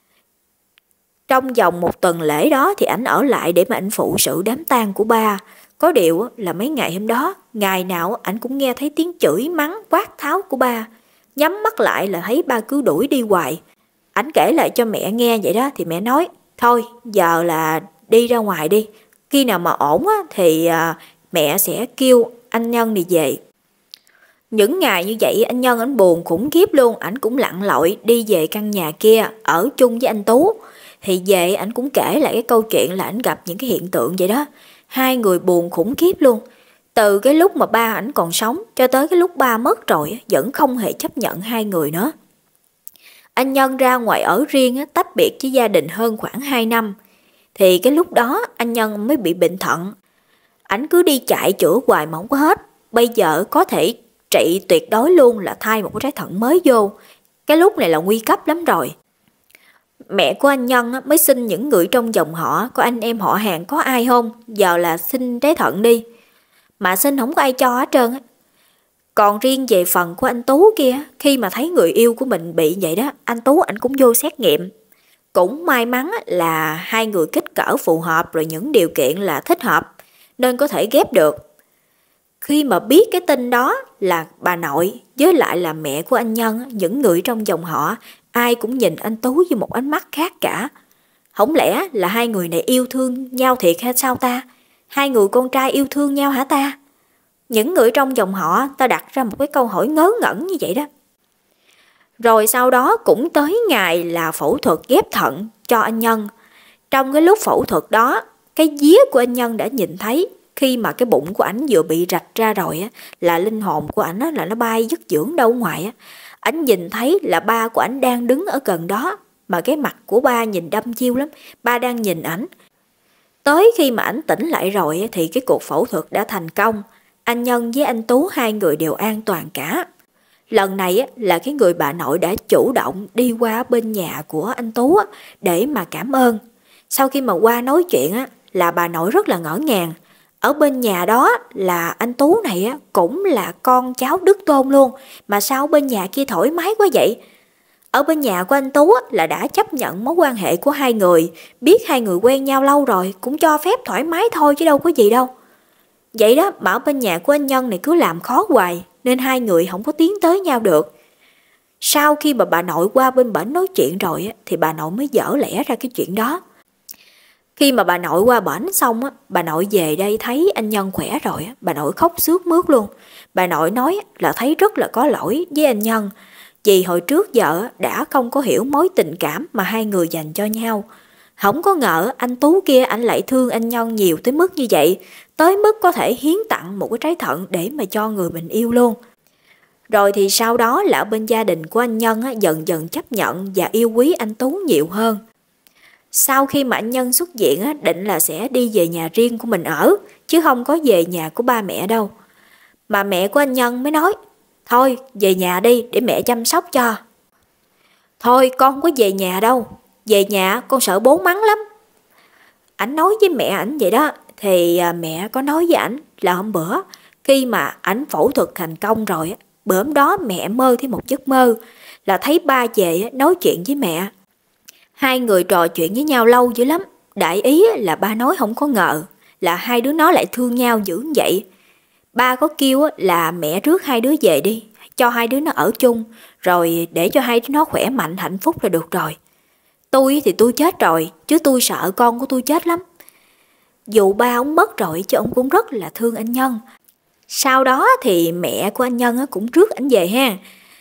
Trong vòng 1 tuần lễ đó thì ảnh ở lại để mà ảnh phụ sự đám tang của ba. Có điều là mấy ngày hôm đó, ngày nào ảnh cũng nghe thấy tiếng chửi mắng quát tháo của ba. Nhắm mắt lại là thấy ba cứ đuổi đi hoài. Ảnh kể lại cho mẹ nghe vậy đó thì mẹ nói, thôi giờ là đi ra ngoài đi. Khi nào mà ổn á, thì mẹ sẽ kêu anh Nhân đi về. Những ngày như vậy anh Nhân ảnh buồn khủng khiếp luôn. Ảnh cũng lặn lội đi về căn nhà kia ở chung với anh Tú. Thì về ảnh cũng kể lại cái câu chuyện là ảnh gặp những cái hiện tượng vậy đó. Hai người buồn khủng khiếp luôn. Từ cái lúc mà ba ảnh còn sống cho tới cái lúc ba mất rồi vẫn không hề chấp nhận hai người nữa. Anh Nhân ra ngoài ở riêng tách biệt với gia đình hơn khoảng 2 năm. Thì cái lúc đó anh Nhân mới bị bệnh thận. Ảnh cứ đi chạy chữa hoài mà không có hết. Bây giờ có thể trị tuyệt đối luôn là thay một cái trái thận mới vô. Cái lúc này là nguy cấp lắm rồi. Mẹ của anh Nhân mới xin những người trong dòng họ, có anh em họ hàng có ai không, giờ là xin trái thận đi. Mà xin không có ai cho hết trơn á. Còn riêng về phần của anh Tú kia, khi mà thấy người yêu của mình bị vậy đó, anh Tú ảnh cũng vô xét nghiệm. Cũng may mắn là hai người kích cỡ phù hợp rồi những điều kiện là thích hợp, nên có thể ghép được. Khi mà biết cái tin đó là bà nội với lại là mẹ của anh Nhân, những người trong dòng họ, ai cũng nhìn anh Tú với một ánh mắt khác cả. Không lẽ là hai người này yêu thương nhau thiệt hay sao ta? Hai người con trai yêu thương nhau hả ta? Những người trong dòng họ ta đặt ra một cái câu hỏi ngớ ngẩn như vậy đó. Rồi sau đó cũng tới ngày là phẫu thuật ghép thận cho anh Nhân. Trong cái lúc phẫu thuật đó, cái vía của anh Nhân đã nhìn thấy khi mà cái bụng của ảnh vừa bị rạch ra rồi á, là linh hồn của ảnh là nó bay dứt dưỡng đâu ngoài á. Ảnh nhìn thấy là ba của ảnh đang đứng ở gần đó, mà cái mặt của ba nhìn đăm chiêu lắm, ba đang nhìn ảnh. Tới khi mà ảnh tỉnh lại rồi thì cái cuộc phẫu thuật đã thành công. Anh Nhân với anh Tú hai người đều an toàn cả. Lần này là cái người bà nội đã chủ động đi qua bên nhà của anh Tú để mà cảm ơn. Sau khi mà qua nói chuyện là bà nội rất là ngỡ ngàng. Ở bên nhà đó là anh Tú này cũng là con cháu đích tôn luôn, mà sao bên nhà kia thoải mái quá vậy? Ở bên nhà của anh Tú là đã chấp nhận mối quan hệ của hai người, biết hai người quen nhau lâu rồi, cũng cho phép thoải mái thôi chứ đâu có gì đâu. Vậy đó mà ở bên nhà của anh Nhân này cứ làm khó hoài, nên hai người không có tiến tới nhau được. Sau khi mà bà nội qua bên bển nói chuyện rồi thì bà nội mới dở lẽ ra cái chuyện đó. Khi mà bà nội qua bển xong bà nội về đây thấy anh Nhân khỏe rồi bà nội khóc sướt mướt luôn. Bà nội nói là thấy rất là có lỗi với anh Nhân, vì hồi trước giờ đã không có hiểu mối tình cảm mà hai người dành cho nhau. Không có ngờ anh Tú kia anh lại thương anh Nhân nhiều tới mức như vậy, tới mức có thể hiến tặng một cái trái thận để mà cho người mình yêu luôn. Rồi thì sau đó là bên gia đình của anh Nhân dần dần chấp nhận và yêu quý anh Tú nhiều hơn. Sau khi mà anh Nhân xuất viện định là sẽ đi về nhà riêng của mình ở, chứ không có về nhà của ba mẹ đâu. Mà mẹ của anh Nhân mới nói, thôi về nhà đi để mẹ chăm sóc cho. Thôi con không có về nhà đâu, về nhà con sợ bố mắng lắm. Ảnh nói với mẹ ảnh vậy đó, thì mẹ có nói với ảnh là hôm bữa khi mà ảnh phẫu thuật thành công rồi, bữa hôm đó mẹ mơ thấy một giấc mơ là thấy ba về nói chuyện với mẹ. Hai người trò chuyện với nhau lâu dữ lắm, đại ý là ba nói không có ngờ là hai đứa nó lại thương nhau dữ vậy. Ba có kêu là mẹ rước hai đứa về đi, cho hai đứa nó ở chung, rồi để cho hai đứa nó khỏe mạnh hạnh phúc là được rồi. Tôi thì tôi chết rồi, chứ tôi sợ con của tôi chết lắm. Dù ba ông mất rồi chứ ông cũng rất là thương anh Nhân. Sau đó thì mẹ của anh Nhân cũng rước anh về ha.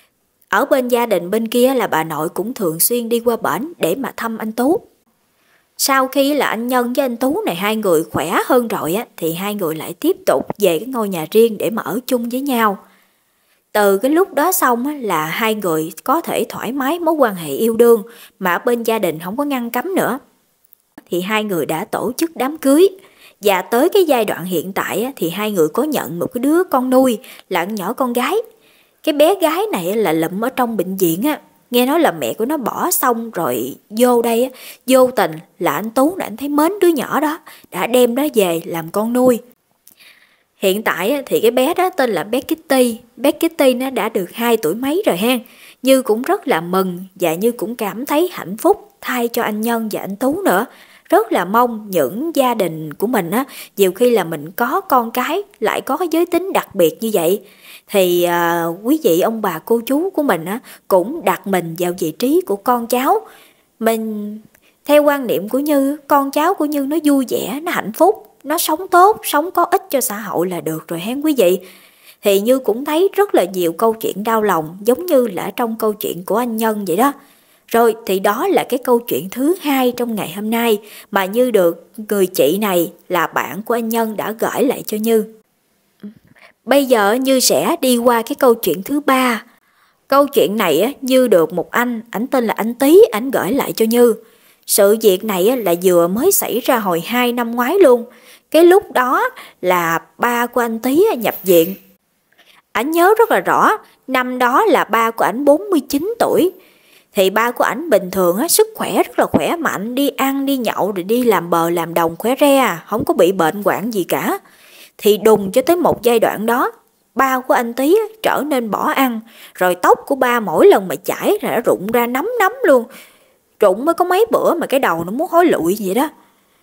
Ở bên gia đình bên kia là bà nội cũng thường xuyên đi qua bển để mà thăm anh Tú. Sau khi là anh Nhân với anh Tú này hai người khỏe hơn rồi á, thì hai người lại tiếp tục về cái ngôi nhà riêng để mà ở chung với nhau. Từ cái lúc đó xong á, là hai người có thể thoải mái mối quan hệ yêu đương mà bên gia đình không có ngăn cấm nữa. Thì hai người đã tổ chức đám cưới. Và tới cái giai đoạn hiện tại á, thì hai người có nhận một cái đứa con nuôi là nhỏ con gái. Cái bé gái này là lụm ở trong bệnh viện á. Nghe nói là mẹ của nó bỏ xong rồi vô đây á, vô tình là anh Tú là anh thấy mến đứa nhỏ đó, đã đem nó về làm con nuôi. Hiện tại á, thì cái bé đó tên là bé Kitty. Bé Kitty nó đã được 2 tuổi mấy rồi ha. Như cũng rất là mừng và Như cũng cảm thấy hạnh phúc thay cho anh Nhân và anh Tú nữa. Rất là mong những gia đình của mình á, nhiều khi là mình có con cái lại có cái giới tính đặc biệt như vậy. Thì quý vị ông bà cô chú của mình á, cũng đặt mình vào vị trí của con cháu. Mình theo quan niệm của Như, con cháu của Như nó vui vẻ, nó hạnh phúc, nó sống tốt, sống có ích cho xã hội là được rồi hen quý vị. Thì Như cũng thấy rất là nhiều câu chuyện đau lòng, giống như là trong câu chuyện của anh Nhân vậy đó. Rồi thì đó là cái câu chuyện thứ 2 trong ngày hôm nay mà Như được người chị này là bạn của anh Nhân đã gửi lại cho Như. Bây giờ Như sẽ đi qua cái câu chuyện thứ 3. Câu chuyện này á, Như được một ảnh tên là anh Tý, ảnh gửi lại cho Như. Sự việc này á, là vừa mới xảy ra hồi 2 năm ngoái luôn. Cái lúc đó là ba của anh Tý nhập viện. Ảnh nhớ rất là rõ, năm đó là ba của ảnh 49 tuổi. Thì ba của ảnh bình thường á, sức khỏe rất là khỏe mạnh, đi ăn, đi nhậu, rồi đi làm bờ, làm đồng khỏe re, không có bị bệnh hoạn gì cả. Thì đùng cho tới một giai đoạn đó, ba của anh Tý trở nên bỏ ăn, rồi tóc của ba mỗi lần mà chải là nó rụng ra nấm nấm luôn. Rụng mới có mấy bữa mà cái đầu nó muốn hối lụi vậy đó.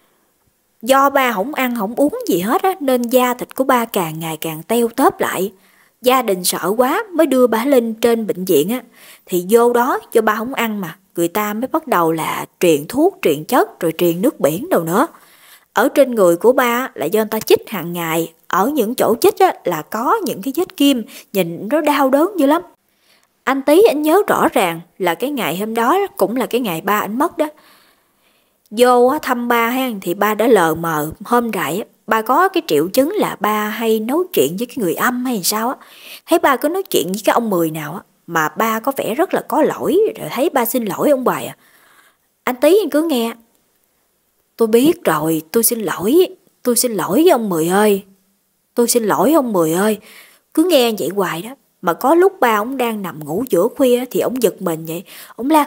Do ba không ăn không uống gì hết á, nên da thịt của ba càng ngày càng teo tóp lại. Gia đình sợ quá mới đưa ba lên trên bệnh viện á. Thì vô đó cho ba không ăn mà, người ta mới bắt đầu là truyền thuốc, truyền chất, rồi truyền nước biển đâu nữa. Ở trên người của ba là do người ta chích hàng ngày, ở những chỗ chích á, là có những cái vết kim, nhìn nó đau đớn dữ lắm. Anh Tý anh nhớ rõ ràng là cái ngày hôm đó cũng là cái ngày ba anh mất đó. Vô thăm ba ha, thì ba đã lờ mờ, hôm rày ba có cái triệu chứng là ba hay nói chuyện với cái người âm hay sao á. Thấy ba cứ nói chuyện với cái ông Mười nào á, mà ba có vẻ rất là có lỗi, rồi thấy ba xin lỗi ông bà à. Anh Tý anh cứ nghe, tôi biết rồi, tôi xin lỗi với ông Mười ơi, tôi xin lỗi ông Mười ơi. Cứ nghe vậy hoài đó. Mà có lúc ba ông đang nằm ngủ giữa khuya thì ông giật mình vậy, ông la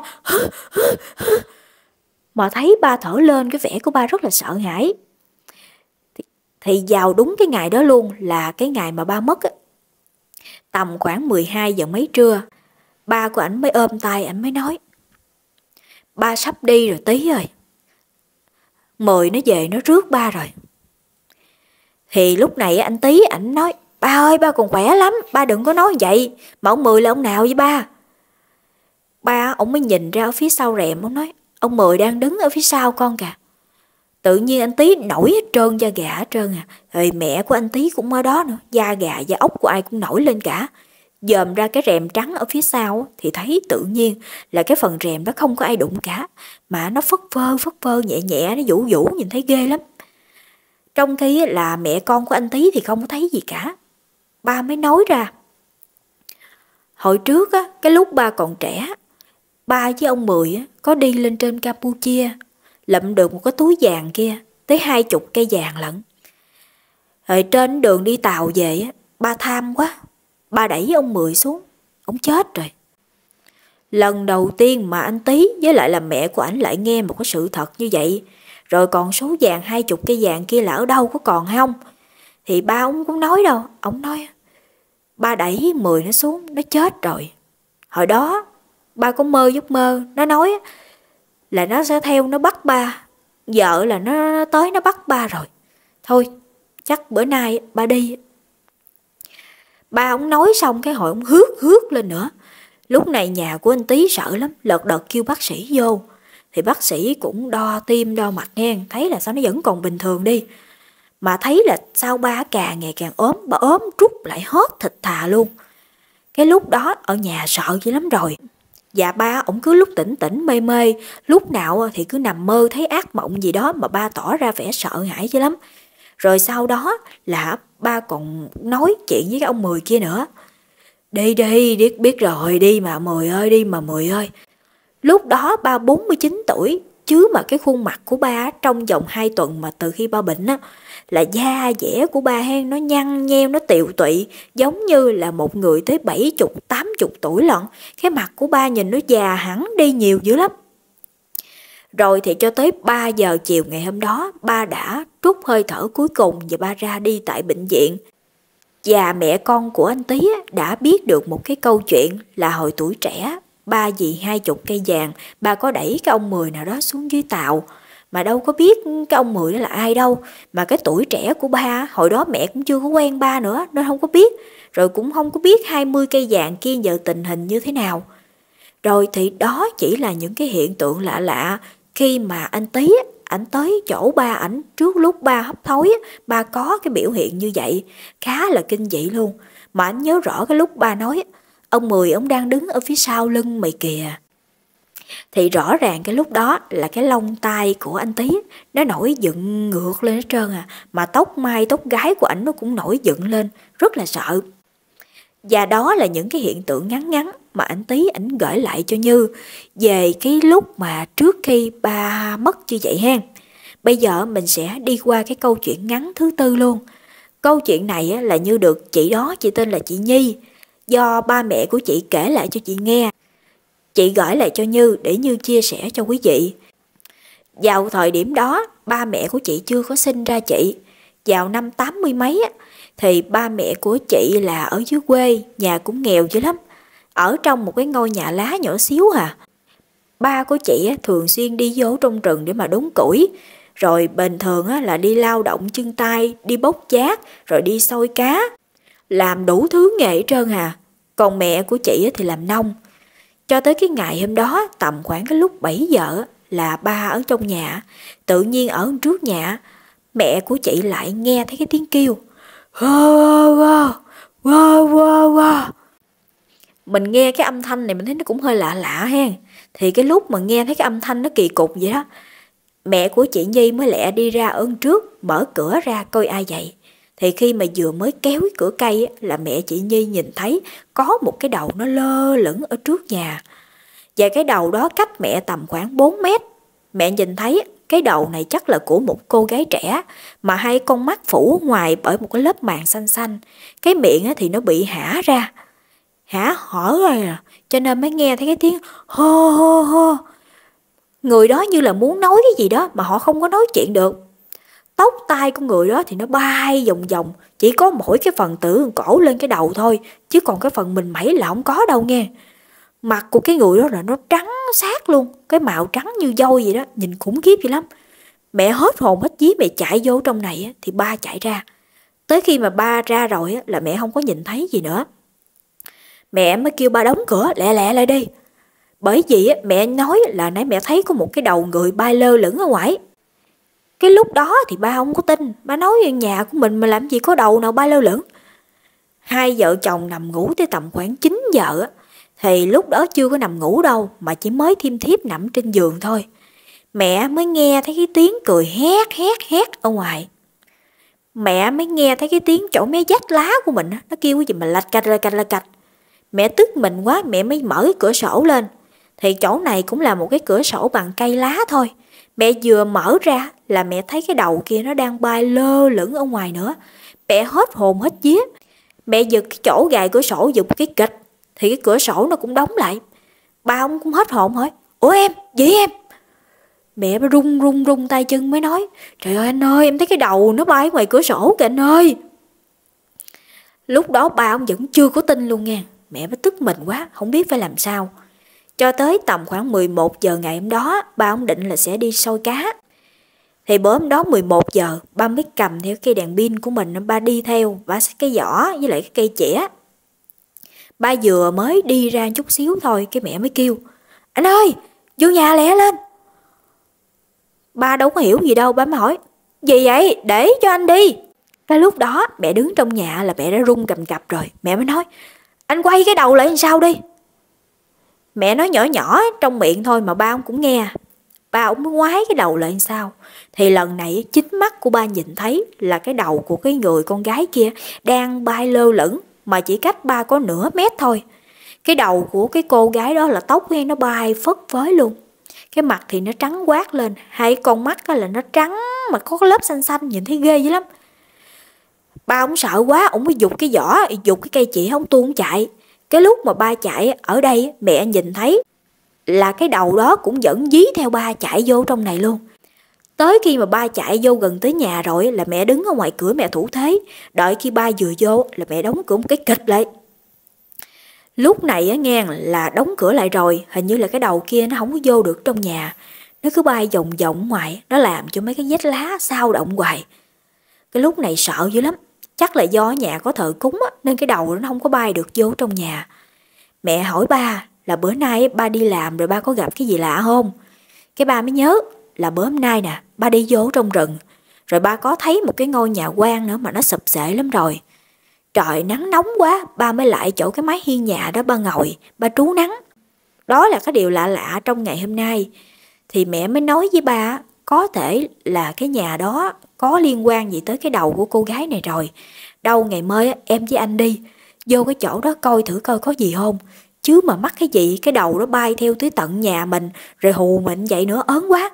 mà thấy ba thở lên, cái vẻ của ba rất là sợ hãi. Thì vào đúng cái ngày đó luôn là cái ngày mà ba mất á. Tầm khoảng 12 giờ mấy trưa, ba của ảnh mới ôm tay ảnh mới nói, ba sắp đi rồi Tý ơi, Mười nó về nó rước ba rồi. Thì lúc này anh Tý ảnh nói, ba ơi ba còn khỏe lắm, ba đừng có nói vậy, mà ông Mười là ông nào vậy ba? Ba ông mới nhìn ra ở phía sau rèm, ông nói, ông Mười đang đứng ở phía sau con kìa. Tự nhiên anh Tý nổi hết trơn da gà hết trơn à. Rồi mẹ của anh Tý cũng ở đó nữa, da gà da ốc của ai cũng nổi lên cả. Dòm ra cái rèm trắng ở phía sau thì thấy tự nhiên là cái phần rèm đó không có ai đụng cả, mà nó phất phơ nhẹ nhẹ, nó vũ vũ nhìn thấy ghê lắm. Trong khi là mẹ con của anh Tý thì không có thấy gì cả. Ba mới nói ra, hồi trước á, cái lúc ba còn trẻ, ba với ông Mười á, có đi lên trên Campuchia, lụm được một cái túi vàng kia, tới 20 cây vàng lận. Rồi trên đường đi tàu về á, ba tham quá, ba đẩy ông Mười xuống, ông chết rồi. Lần đầu tiên mà anh Tý với lại là mẹ của ảnh lại nghe một cái sự thật như vậy. Rồi còn số vàng 20 cây vàng kia là ở đâu, có còn không? Thì ba ông cũng nói đâu, ông nói ba đẩy Mười nó xuống, nó chết rồi. Hồi đó ba có mơ giấc mơ, nó nói là nó sẽ theo nó bắt ba, vợ là nó tới nó bắt ba rồi. Thôi chắc bữa nay ba đi. Ba ông nói xong cái hồi ông hước lên nữa. Lúc này nhà của anh Tý sợ lắm, lật đật kêu bác sĩ vô. Thì bác sĩ cũng đo tim đo mạch nghe, thấy là sao nó vẫn còn bình thường đi. Mà thấy là sao ba càng ngày càng ốm, ba ốm trút lại hết thịt thà luôn. Cái lúc đó ở nhà sợ dữ lắm rồi. Dạ ba ổng cứ lúc tỉnh tỉnh mê mê, lúc nào thì cứ nằm mơ thấy ác mộng gì đó mà ba tỏ ra vẻ sợ hãi chứ lắm. Rồi sau đó là ba còn nói chuyện với cái ông Mười kia nữa. Đi đi, biết rồi, đi mà Mười ơi, đi mà Mười ơi. Lúc đó ba 49 tuổi, chứ mà cái khuôn mặt của ba trong vòng 2 tuần mà từ khi ba bệnh á, là da dẻ của ba hen, nó nhăn nheo, nó tiều tụy, giống như là một người tới 70, 80 tuổi lận. Cái mặt của ba nhìn nó già hẳn đi nhiều dữ lắm. Rồi thì cho tới 3 giờ chiều ngày hôm đó, ba đã trút hơi thở cuối cùng và ba ra đi tại bệnh viện. Và mẹ con của anh Tý đã biết được một cái câu chuyện là hồi tuổi trẻ, ba vì 20 cây vàng, ba có đẩy cái ông Mười nào đó xuống dưới tàu. Mà đâu có biết cái ông Mười đó là ai đâu. Mà cái tuổi trẻ của ba, hồi đó mẹ cũng chưa có quen ba nữa, nên không có biết. Rồi cũng không có biết 20 cây vàng kia giờ tình hình như thế nào. Rồi thì đó chỉ là những cái hiện tượng lạ lạ khi mà anh Tý ảnh tới chỗ ba ảnh trước lúc ba hấp thối, ba có cái biểu hiện như vậy, khá là kinh dị luôn. Mà ảnh nhớ rõ cái lúc ba nói, ông Mười ông đang đứng ở phía sau lưng mày kìa. Thì rõ ràng cái lúc đó là cái lông tai của anh Tý nó nổi dựng ngược lên hết trơn à. Mà tóc mai tóc gái của ảnh nó cũng nổi dựng lên, rất là sợ. Và đó là những cái hiện tượng ngắn ngắn mà anh Tý ảnh gửi lại cho Như về cái lúc mà trước khi ba mất như vậy hen. Bây giờ mình sẽ đi qua cái câu chuyện ngắn thứ tư luôn. Câu chuyện này là Như được chị đó, chị tên là chị Nhi, do ba mẹ của chị kể lại cho chị nghe. Chị gửi lại cho Như để Như chia sẻ cho quý vị. Vào thời điểm đó, ba mẹ của chị chưa có sinh ra chị. Vào năm 80 mấy thì ba mẹ của chị là ở dưới quê, nhà cũng nghèo dữ lắm, ở trong một cái ngôi nhà lá nhỏ xíu à. Ba của chị thường xuyên đi vô trong rừng để mà đốn củi, rồi bình thường là đi lao động chân tay, đi bốc vác, rồi đi soi cá, làm đủ thứ nghề hết trơn à. Còn mẹ của chị thì làm nông. Cho tới cái ngày hôm đó, tầm khoảng cái lúc 7 giờ là ba ở trong nhà, tự nhiên ở trước nhà, mẹ của chị lại nghe thấy cái tiếng kêu. Mình nghe cái âm thanh này mình thấy nó cũng hơi lạ lạ ha. Thì cái lúc mà nghe thấy cái âm thanh nó kỳ cục vậy đó, mẹ của chị Nhi mới lẹ đi ra ơn trước, mở cửa ra coi ai vậy. Thì khi mà vừa mới kéo cái cửa cây là mẹ chị Nhi nhìn thấy có một cái đầu nó lơ lửng ở trước nhà. Và cái đầu đó cách mẹ tầm khoảng 4 mét. Mẹ nhìn thấy cái đầu này chắc là của một cô gái trẻ, mà hai con mắt phủ ngoài bởi một cái lớp màng xanh xanh. Cái miệng thì nó bị hả ra, hả hở rồi à, cho nên mới nghe thấy cái tiếng hô hô hô. Người đó như là muốn nói cái gì đó mà họ không có nói chuyện được. Tóc tai của người đó thì nó bay vòng vòng, chỉ có mỗi cái phần tử cổ lên cái đầu thôi, chứ còn cái phần mình mẩy là không có đâu nghe. Mặt của cái người đó là nó trắng xác luôn, cái màu trắng như dôi vậy đó, nhìn khủng khiếp vậy lắm. Mẹ hết hồn hết vía, mẹ chạy vô trong này thì ba chạy ra. Tới khi mà ba ra rồi là mẹ không có nhìn thấy gì nữa. Mẹ mới kêu ba đóng cửa lẹ lẹ lại đi. Bởi vì mẹ nói là nãy mẹ thấy có một cái đầu người bay lơ lửng ở ngoài. Cái lúc đó thì ba không có tin, ba nói nhà của mình mà làm gì có đầu nào bay lơ lửng. Hai vợ chồng nằm ngủ tới tầm khoảng 9 giờ thì lúc đó chưa có nằm ngủ đâu, mà chỉ mới thiêm thiếp nằm trên giường thôi. Mẹ mới nghe thấy cái tiếng cười hét hét hét ở ngoài. Mẹ mới nghe thấy cái tiếng chỗ mé vách lá của mình nó kêu cái gì mà lạch cạch lạch cạch lạch cạch. Mẹ tức mình quá, mẹ mới mở cái cửa sổ lên. Thì chỗ này cũng là một cái cửa sổ bằng cây lá thôi. Mẹ vừa mở ra là mẹ thấy cái đầu kia nó đang bay lơ lửng ở ngoài nữa. Mẹ hết hồn hết vía. Mẹ giật cái chỗ gài cửa sổ, giật cái kịch thì cái cửa sổ nó cũng đóng lại. Ba ông cũng hết hồn hỏi: Ủa em, gì em? Mẹ run tay chân mới nói: Trời ơi anh ơi, em thấy cái đầu nó bay ngoài cửa sổ kìa anh ơi. Lúc đó ba ông vẫn chưa có tin luôn nha. Mẹ mới tức mình quá, không biết phải làm sao. Cho tới tầm khoảng 11 giờ ngày hôm đó, ba ông định là sẽ đi soi cá. Thì bữa hôm đó 11 giờ, ba mới cầm theo cây đèn pin của mình, ba đi theo, ba xách cái giỏ với lại cái cây chĩa. Ba vừa mới đi ra chút xíu thôi, cái mẹ mới kêu: Anh ơi, vô nhà lẹ lên. Ba đâu có hiểu gì đâu, ba mới hỏi: Gì vậy, để cho anh đi. Cái lúc đó mẹ đứng trong nhà là mẹ đã run cầm cập rồi. Mẹ mới nói: Anh quay cái đầu lại làm sao đi. Mẹ nói nhỏ nhỏ trong miệng thôi mà ba ông cũng nghe. Ba ông mới ngoái cái đầu lại sao. Thì lần này chính mắt của ba nhìn thấy là cái đầu của cái người con gái kia đang bay lơ lửng mà chỉ cách ba có nửa mét thôi. Cái đầu của cái cô gái đó là tóc nó bay phất phới luôn. Cái mặt thì nó trắng quát lên, hai con mắt là nó trắng mà có cái lớp xanh xanh, nhìn thấy ghê dữ lắm. Ba ông sợ quá, ông mới giục cái giỏ, giục cái cây chỉ ông tuôn chạy. Cái lúc mà ba chạy ở đây mẹ nhìn thấy là cái đầu đó cũng dẫn dí theo ba chạy vô trong này luôn. Tới khi mà ba chạy vô gần tới nhà rồi là mẹ đứng ở ngoài cửa mẹ thủ thế. Đợi khi ba vừa vô là mẹ đóng cửa một cái kịch lại. Lúc này á nghe là đóng cửa lại rồi, hình như là cái đầu kia nó không có vô được trong nhà. Nó cứ bay vòng vòng ngoài, nó làm cho mấy cái vết lá xao động hoài. Cái lúc này sợ dữ lắm, chắc là do ở nhà có thờ cúng á, nên cái đầu nó không có bay được vô trong nhà. Mẹ hỏi ba là bữa nay ba đi làm rồi ba có gặp cái gì lạ không? Cái ba mới nhớ là bữa hôm nay nè, ba đi vô trong rừng, rồi ba có thấy một cái ngôi nhà quan nữa mà nó sụp xệ lắm rồi. Trời nắng nóng quá, ba mới lại chỗ cái mái hiên nhà đó ba ngồi, ba trú nắng. Đó là cái điều lạ lạ trong ngày hôm nay. Thì mẹ mới nói với ba, có thể là cái nhà đó có liên quan gì tới cái đầu của cô gái này rồi. Đâu ngày mai em với anh đi, vô cái chỗ đó coi thử coi có gì không. Chứ mà mắc cái gì cái đầu nó bay theo tới tận nhà mình, rồi hù mình vậy nữa ớn quá.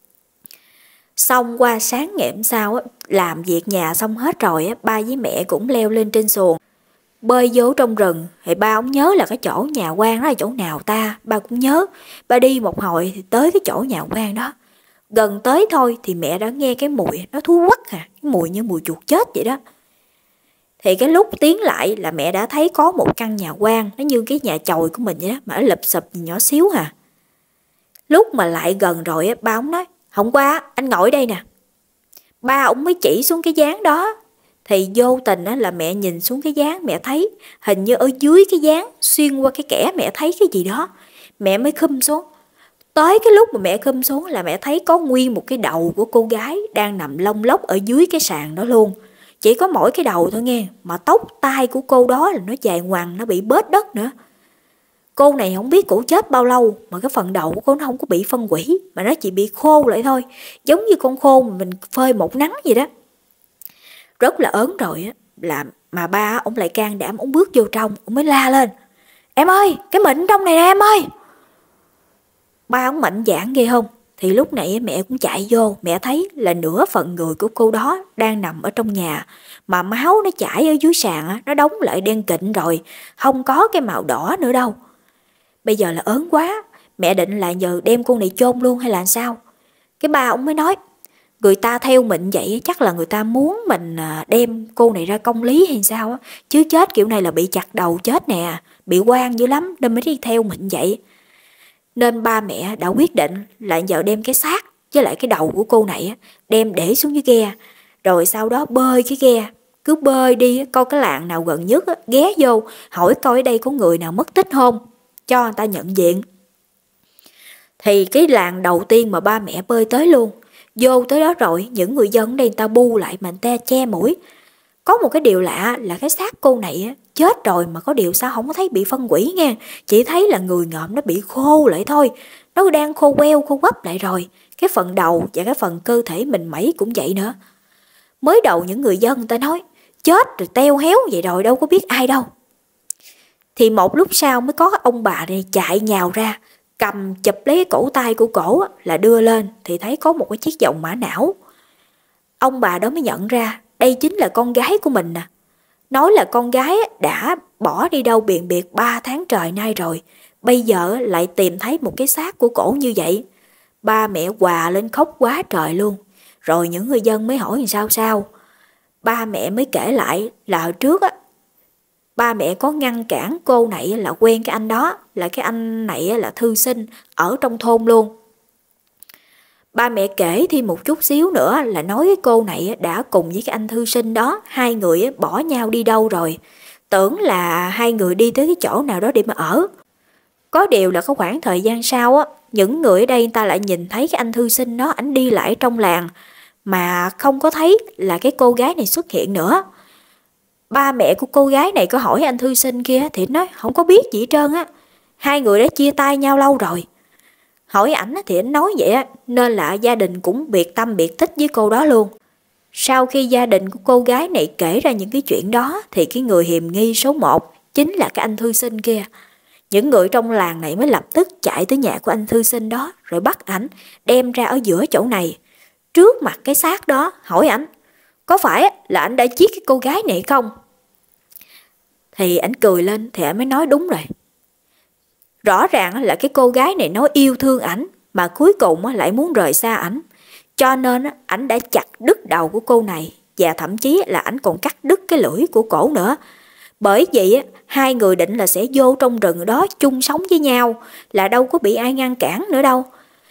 Xong qua sáng ngày hôm sau làm việc nhà xong hết rồi ba với mẹ cũng leo lên trên xuồng bơi vô trong rừng. Thì ba ông nhớ là cái chỗ nhà quan đó là chỗ nào ta, ba cũng nhớ. Ba đi một hồi thì tới cái chỗ nhà quan đó. Gần tới thôi thì mẹ đã nghe cái mùi nó thú quắc cái mùi như mùi chuột chết vậy đó. Thì cái lúc tiến lại là mẹ đã thấy có một căn nhà quan, nó như cái nhà chòi của mình vậy đó, mà nó lụp xụp nhỏ xíu hà. Lúc mà lại gần rồi ba ông nói, hôm qua anh ngồi đây nè. Ba ông mới chỉ xuống cái dáng đó. Thì vô tình là mẹ nhìn xuống cái dáng, mẹ thấy hình như ở dưới cái dáng, xuyên qua cái kẽ mẹ thấy cái gì đó. Mẹ mới khum xuống. Tới cái lúc mà mẹ khum xuống là mẹ thấy có nguyên một cái đầu của cô gái đang nằm lông lốc ở dưới cái sàn đó luôn. Chỉ có mỗi cái đầu thôi nghe, mà tóc tai của cô đó là nó dài ngoằng, nó bị bết đất nữa. Cô này không biết cổ chết bao lâu mà cái phần đầu của cô nó không có bị phân hủy, mà nó chỉ bị khô lại thôi, giống như con khô mà mình phơi một nắng vậy đó. Rất là ớn rồi á, mà ba ông lại can đảm ông bước vô trong, ông mới la lên, em ơi, cái mịn trong này nè em ơi. Ba ông mạnh dạn ghê không? Thì lúc này mẹ cũng chạy vô, mẹ thấy là nửa phần người của cô đó đang nằm ở trong nhà, mà máu nó chảy ở dưới sàn á, nó đóng lại đen kịt rồi, không có cái màu đỏ nữa đâu. Bây giờ là ớn quá, mẹ định là giờ đem cô này chôn luôn hay là sao? Cái ba ông mới nói, người ta theo mình vậy chắc là người ta muốn mình đem cô này ra công lý hay sao á, chứ chết kiểu này là bị chặt đầu chết nè, bị oan dữ lắm nên mới đi theo mình vậy. Nên ba mẹ đã quyết định là giờ đem cái xác với lại cái đầu của cô này đem để xuống dưới ghe, rồi sau đó bơi cái ghe, cứ bơi đi coi cái làng nào gần nhất ghé vô hỏi coi ở đây có người nào mất tích không, cho người ta nhận diện. Thì cái làng đầu tiên mà ba mẹ bơi tới luôn. Vô tới đó rồi những người dân ở đây người ta bu lại mà người ta che mũi. Có một cái điều lạ là cái xác cô này chết rồi mà có điều sao không có thấy bị phân hủy nghe. Chỉ thấy là người ngợm nó bị khô lại thôi. Nó đang khô queo khô quắp lại rồi. Cái phần đầu và cái phần cơ thể mình mẩy cũng vậy nữa. Mới đầu những người dân người ta nói chết rồi teo héo vậy rồi đâu có biết ai đâu. Thì một lúc sau mới có ông bà này chạy nhào ra, cầm chụp lấy cái cổ tay của cổ là đưa lên thì thấy có một cái chiếc vòng mã não. Ông bà đó mới nhận ra đây chính là con gái của mình nè. Nói là con gái đã bỏ đi đâu biền biệt 3 tháng trời nay rồi, bây giờ lại tìm thấy một cái xác của cổ như vậy. Ba mẹ òa lên khóc quá trời luôn. Rồi những người dân mới hỏi sao. Ba mẹ mới kể lại là hồi trước ba mẹ có ngăn cản cô này là quen cái anh đó, là cái anh này là thư sinh ở trong thôn luôn. Ba mẹ kể thêm một chút xíu nữa là nói cái cô này đã cùng với cái anh thư sinh đó, hai người bỏ nhau đi đâu rồi. Tưởng là hai người đi tới cái chỗ nào đó để mà ở. Có điều là có khoảng thời gian sau những người ở đây người ta lại nhìn thấy cái anh thư sinh đó, ảnh đi lại trong làng mà không có thấy là cái cô gái này xuất hiện nữa. Ba mẹ của cô gái này có hỏi anh thư sinh kia thì nói không có biết gì hết trơn á. hai người đã chia tay nhau lâu rồi. Hỏi ảnh thì ảnh nói vậy á, nên là gia đình cũng biệt tâm biệt tích với cô đó luôn. Sau khi gia đình của cô gái này kể ra những cái chuyện đó thì cái người hiềm nghi số 1 chính là cái anh thư sinh kia. Những người trong làng này mới lập tức chạy tới nhà của anh thư sinh đó rồi bắt ảnh đem ra ở giữa chỗ này. Trước mặt cái xác đó hỏi ảnh có phải là ảnh đã giết cái cô gái này không? Thì ảnh cười lên thì ảnh mới nói đúng rồi. Rõ ràng là cái cô gái này nói yêu thương ảnh mà cuối cùng lại muốn rời xa ảnh. Cho nên ảnh đã chặt đứt đầu của cô này và thậm chí là ảnh còn cắt đứt cái lưỡi của cổ nữa. Bởi vậy hai người định là sẽ vô trong rừng đó chung sống với nhau, là đâu có bị ai ngăn cản nữa đâu.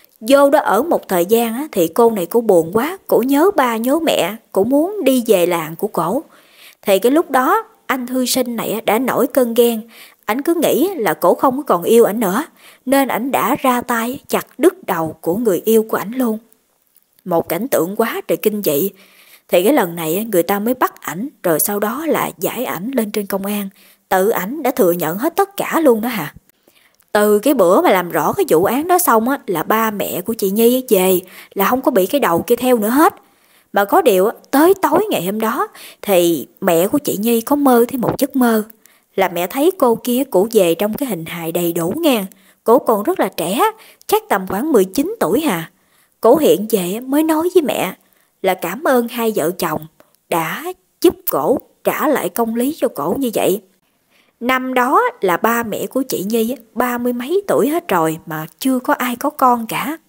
Vô đó ở một thời gian thì cô này cô buồn quá, cổ nhớ ba nhớ mẹ, cổ muốn đi về làng của cổ. Thì cái lúc đó anh thư sinh này đã nổi cơn ghen, ảnh cứ nghĩ là cổ không còn yêu ảnh nữa, nên ảnh đã ra tay chặt đứt đầu của người yêu của ảnh luôn. Một cảnh tượng quá trời kinh dị. Thì cái lần này người ta mới bắt ảnh, rồi sau đó là giải ảnh lên trên công an. Tự ảnh đã thừa nhận hết tất cả luôn đó hả. Từ cái bữa mà làm rõ cái vụ án đó xong là ba mẹ của chị Nhi về là không có bị cái đầu kia theo nữa hết. Mà có điều tới tối ngày hôm đó thì mẹ của chị Nhi có mơ thêm một giấc mơ. Là mẹ thấy cô kia cổ về trong cái hình hài đầy đủ nha. Cổ còn rất là trẻ, chắc tầm khoảng 19 tuổi hà. Cổ hiện về mới nói với mẹ là cảm ơn hai vợ chồng đã giúp cổ trả lại công lý cho cổ như vậy. Năm đó là ba mẹ của chị Nhi 30 mấy tuổi hết rồi mà chưa có ai có con cả.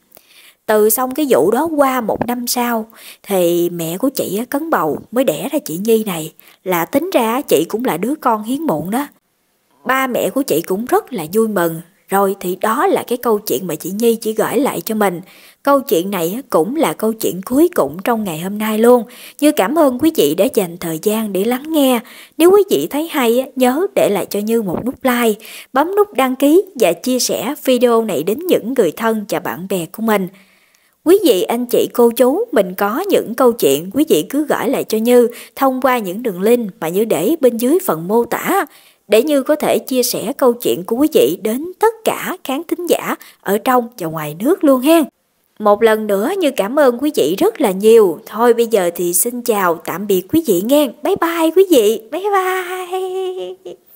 Từ xong cái vụ đó qua một năm sau thì mẹ của chị cấn bầu mới đẻ ra chị Nhi này, là tính ra chị cũng là đứa con hiếm muộn đó. Ba mẹ của chị cũng rất là vui mừng. Rồi thì đó là cái câu chuyện mà chị Nhi chỉ gửi lại cho mình. Câu chuyện này cũng là câu chuyện cuối cùng trong ngày hôm nay luôn. Như cảm ơn quý vị đã dành thời gian để lắng nghe. Nếu quý vị thấy hay, nhớ để lại cho Như một nút like, bấm nút đăng ký và chia sẻ video này đến những người thân và bạn bè của mình. Quý vị, anh chị, cô chú, mình có những câu chuyện quý vị cứ gửi lại cho Như thông qua những đường link mà Như để bên dưới phần mô tả, để Như có thể chia sẻ câu chuyện của quý vị đến tất cả khán thính giả ở trong và ngoài nước luôn hen. Một lần nữa Như cảm ơn quý vị rất là nhiều. Thôi bây giờ thì xin chào tạm biệt quý vị nghe. Bye bye quý vị. Bye bye.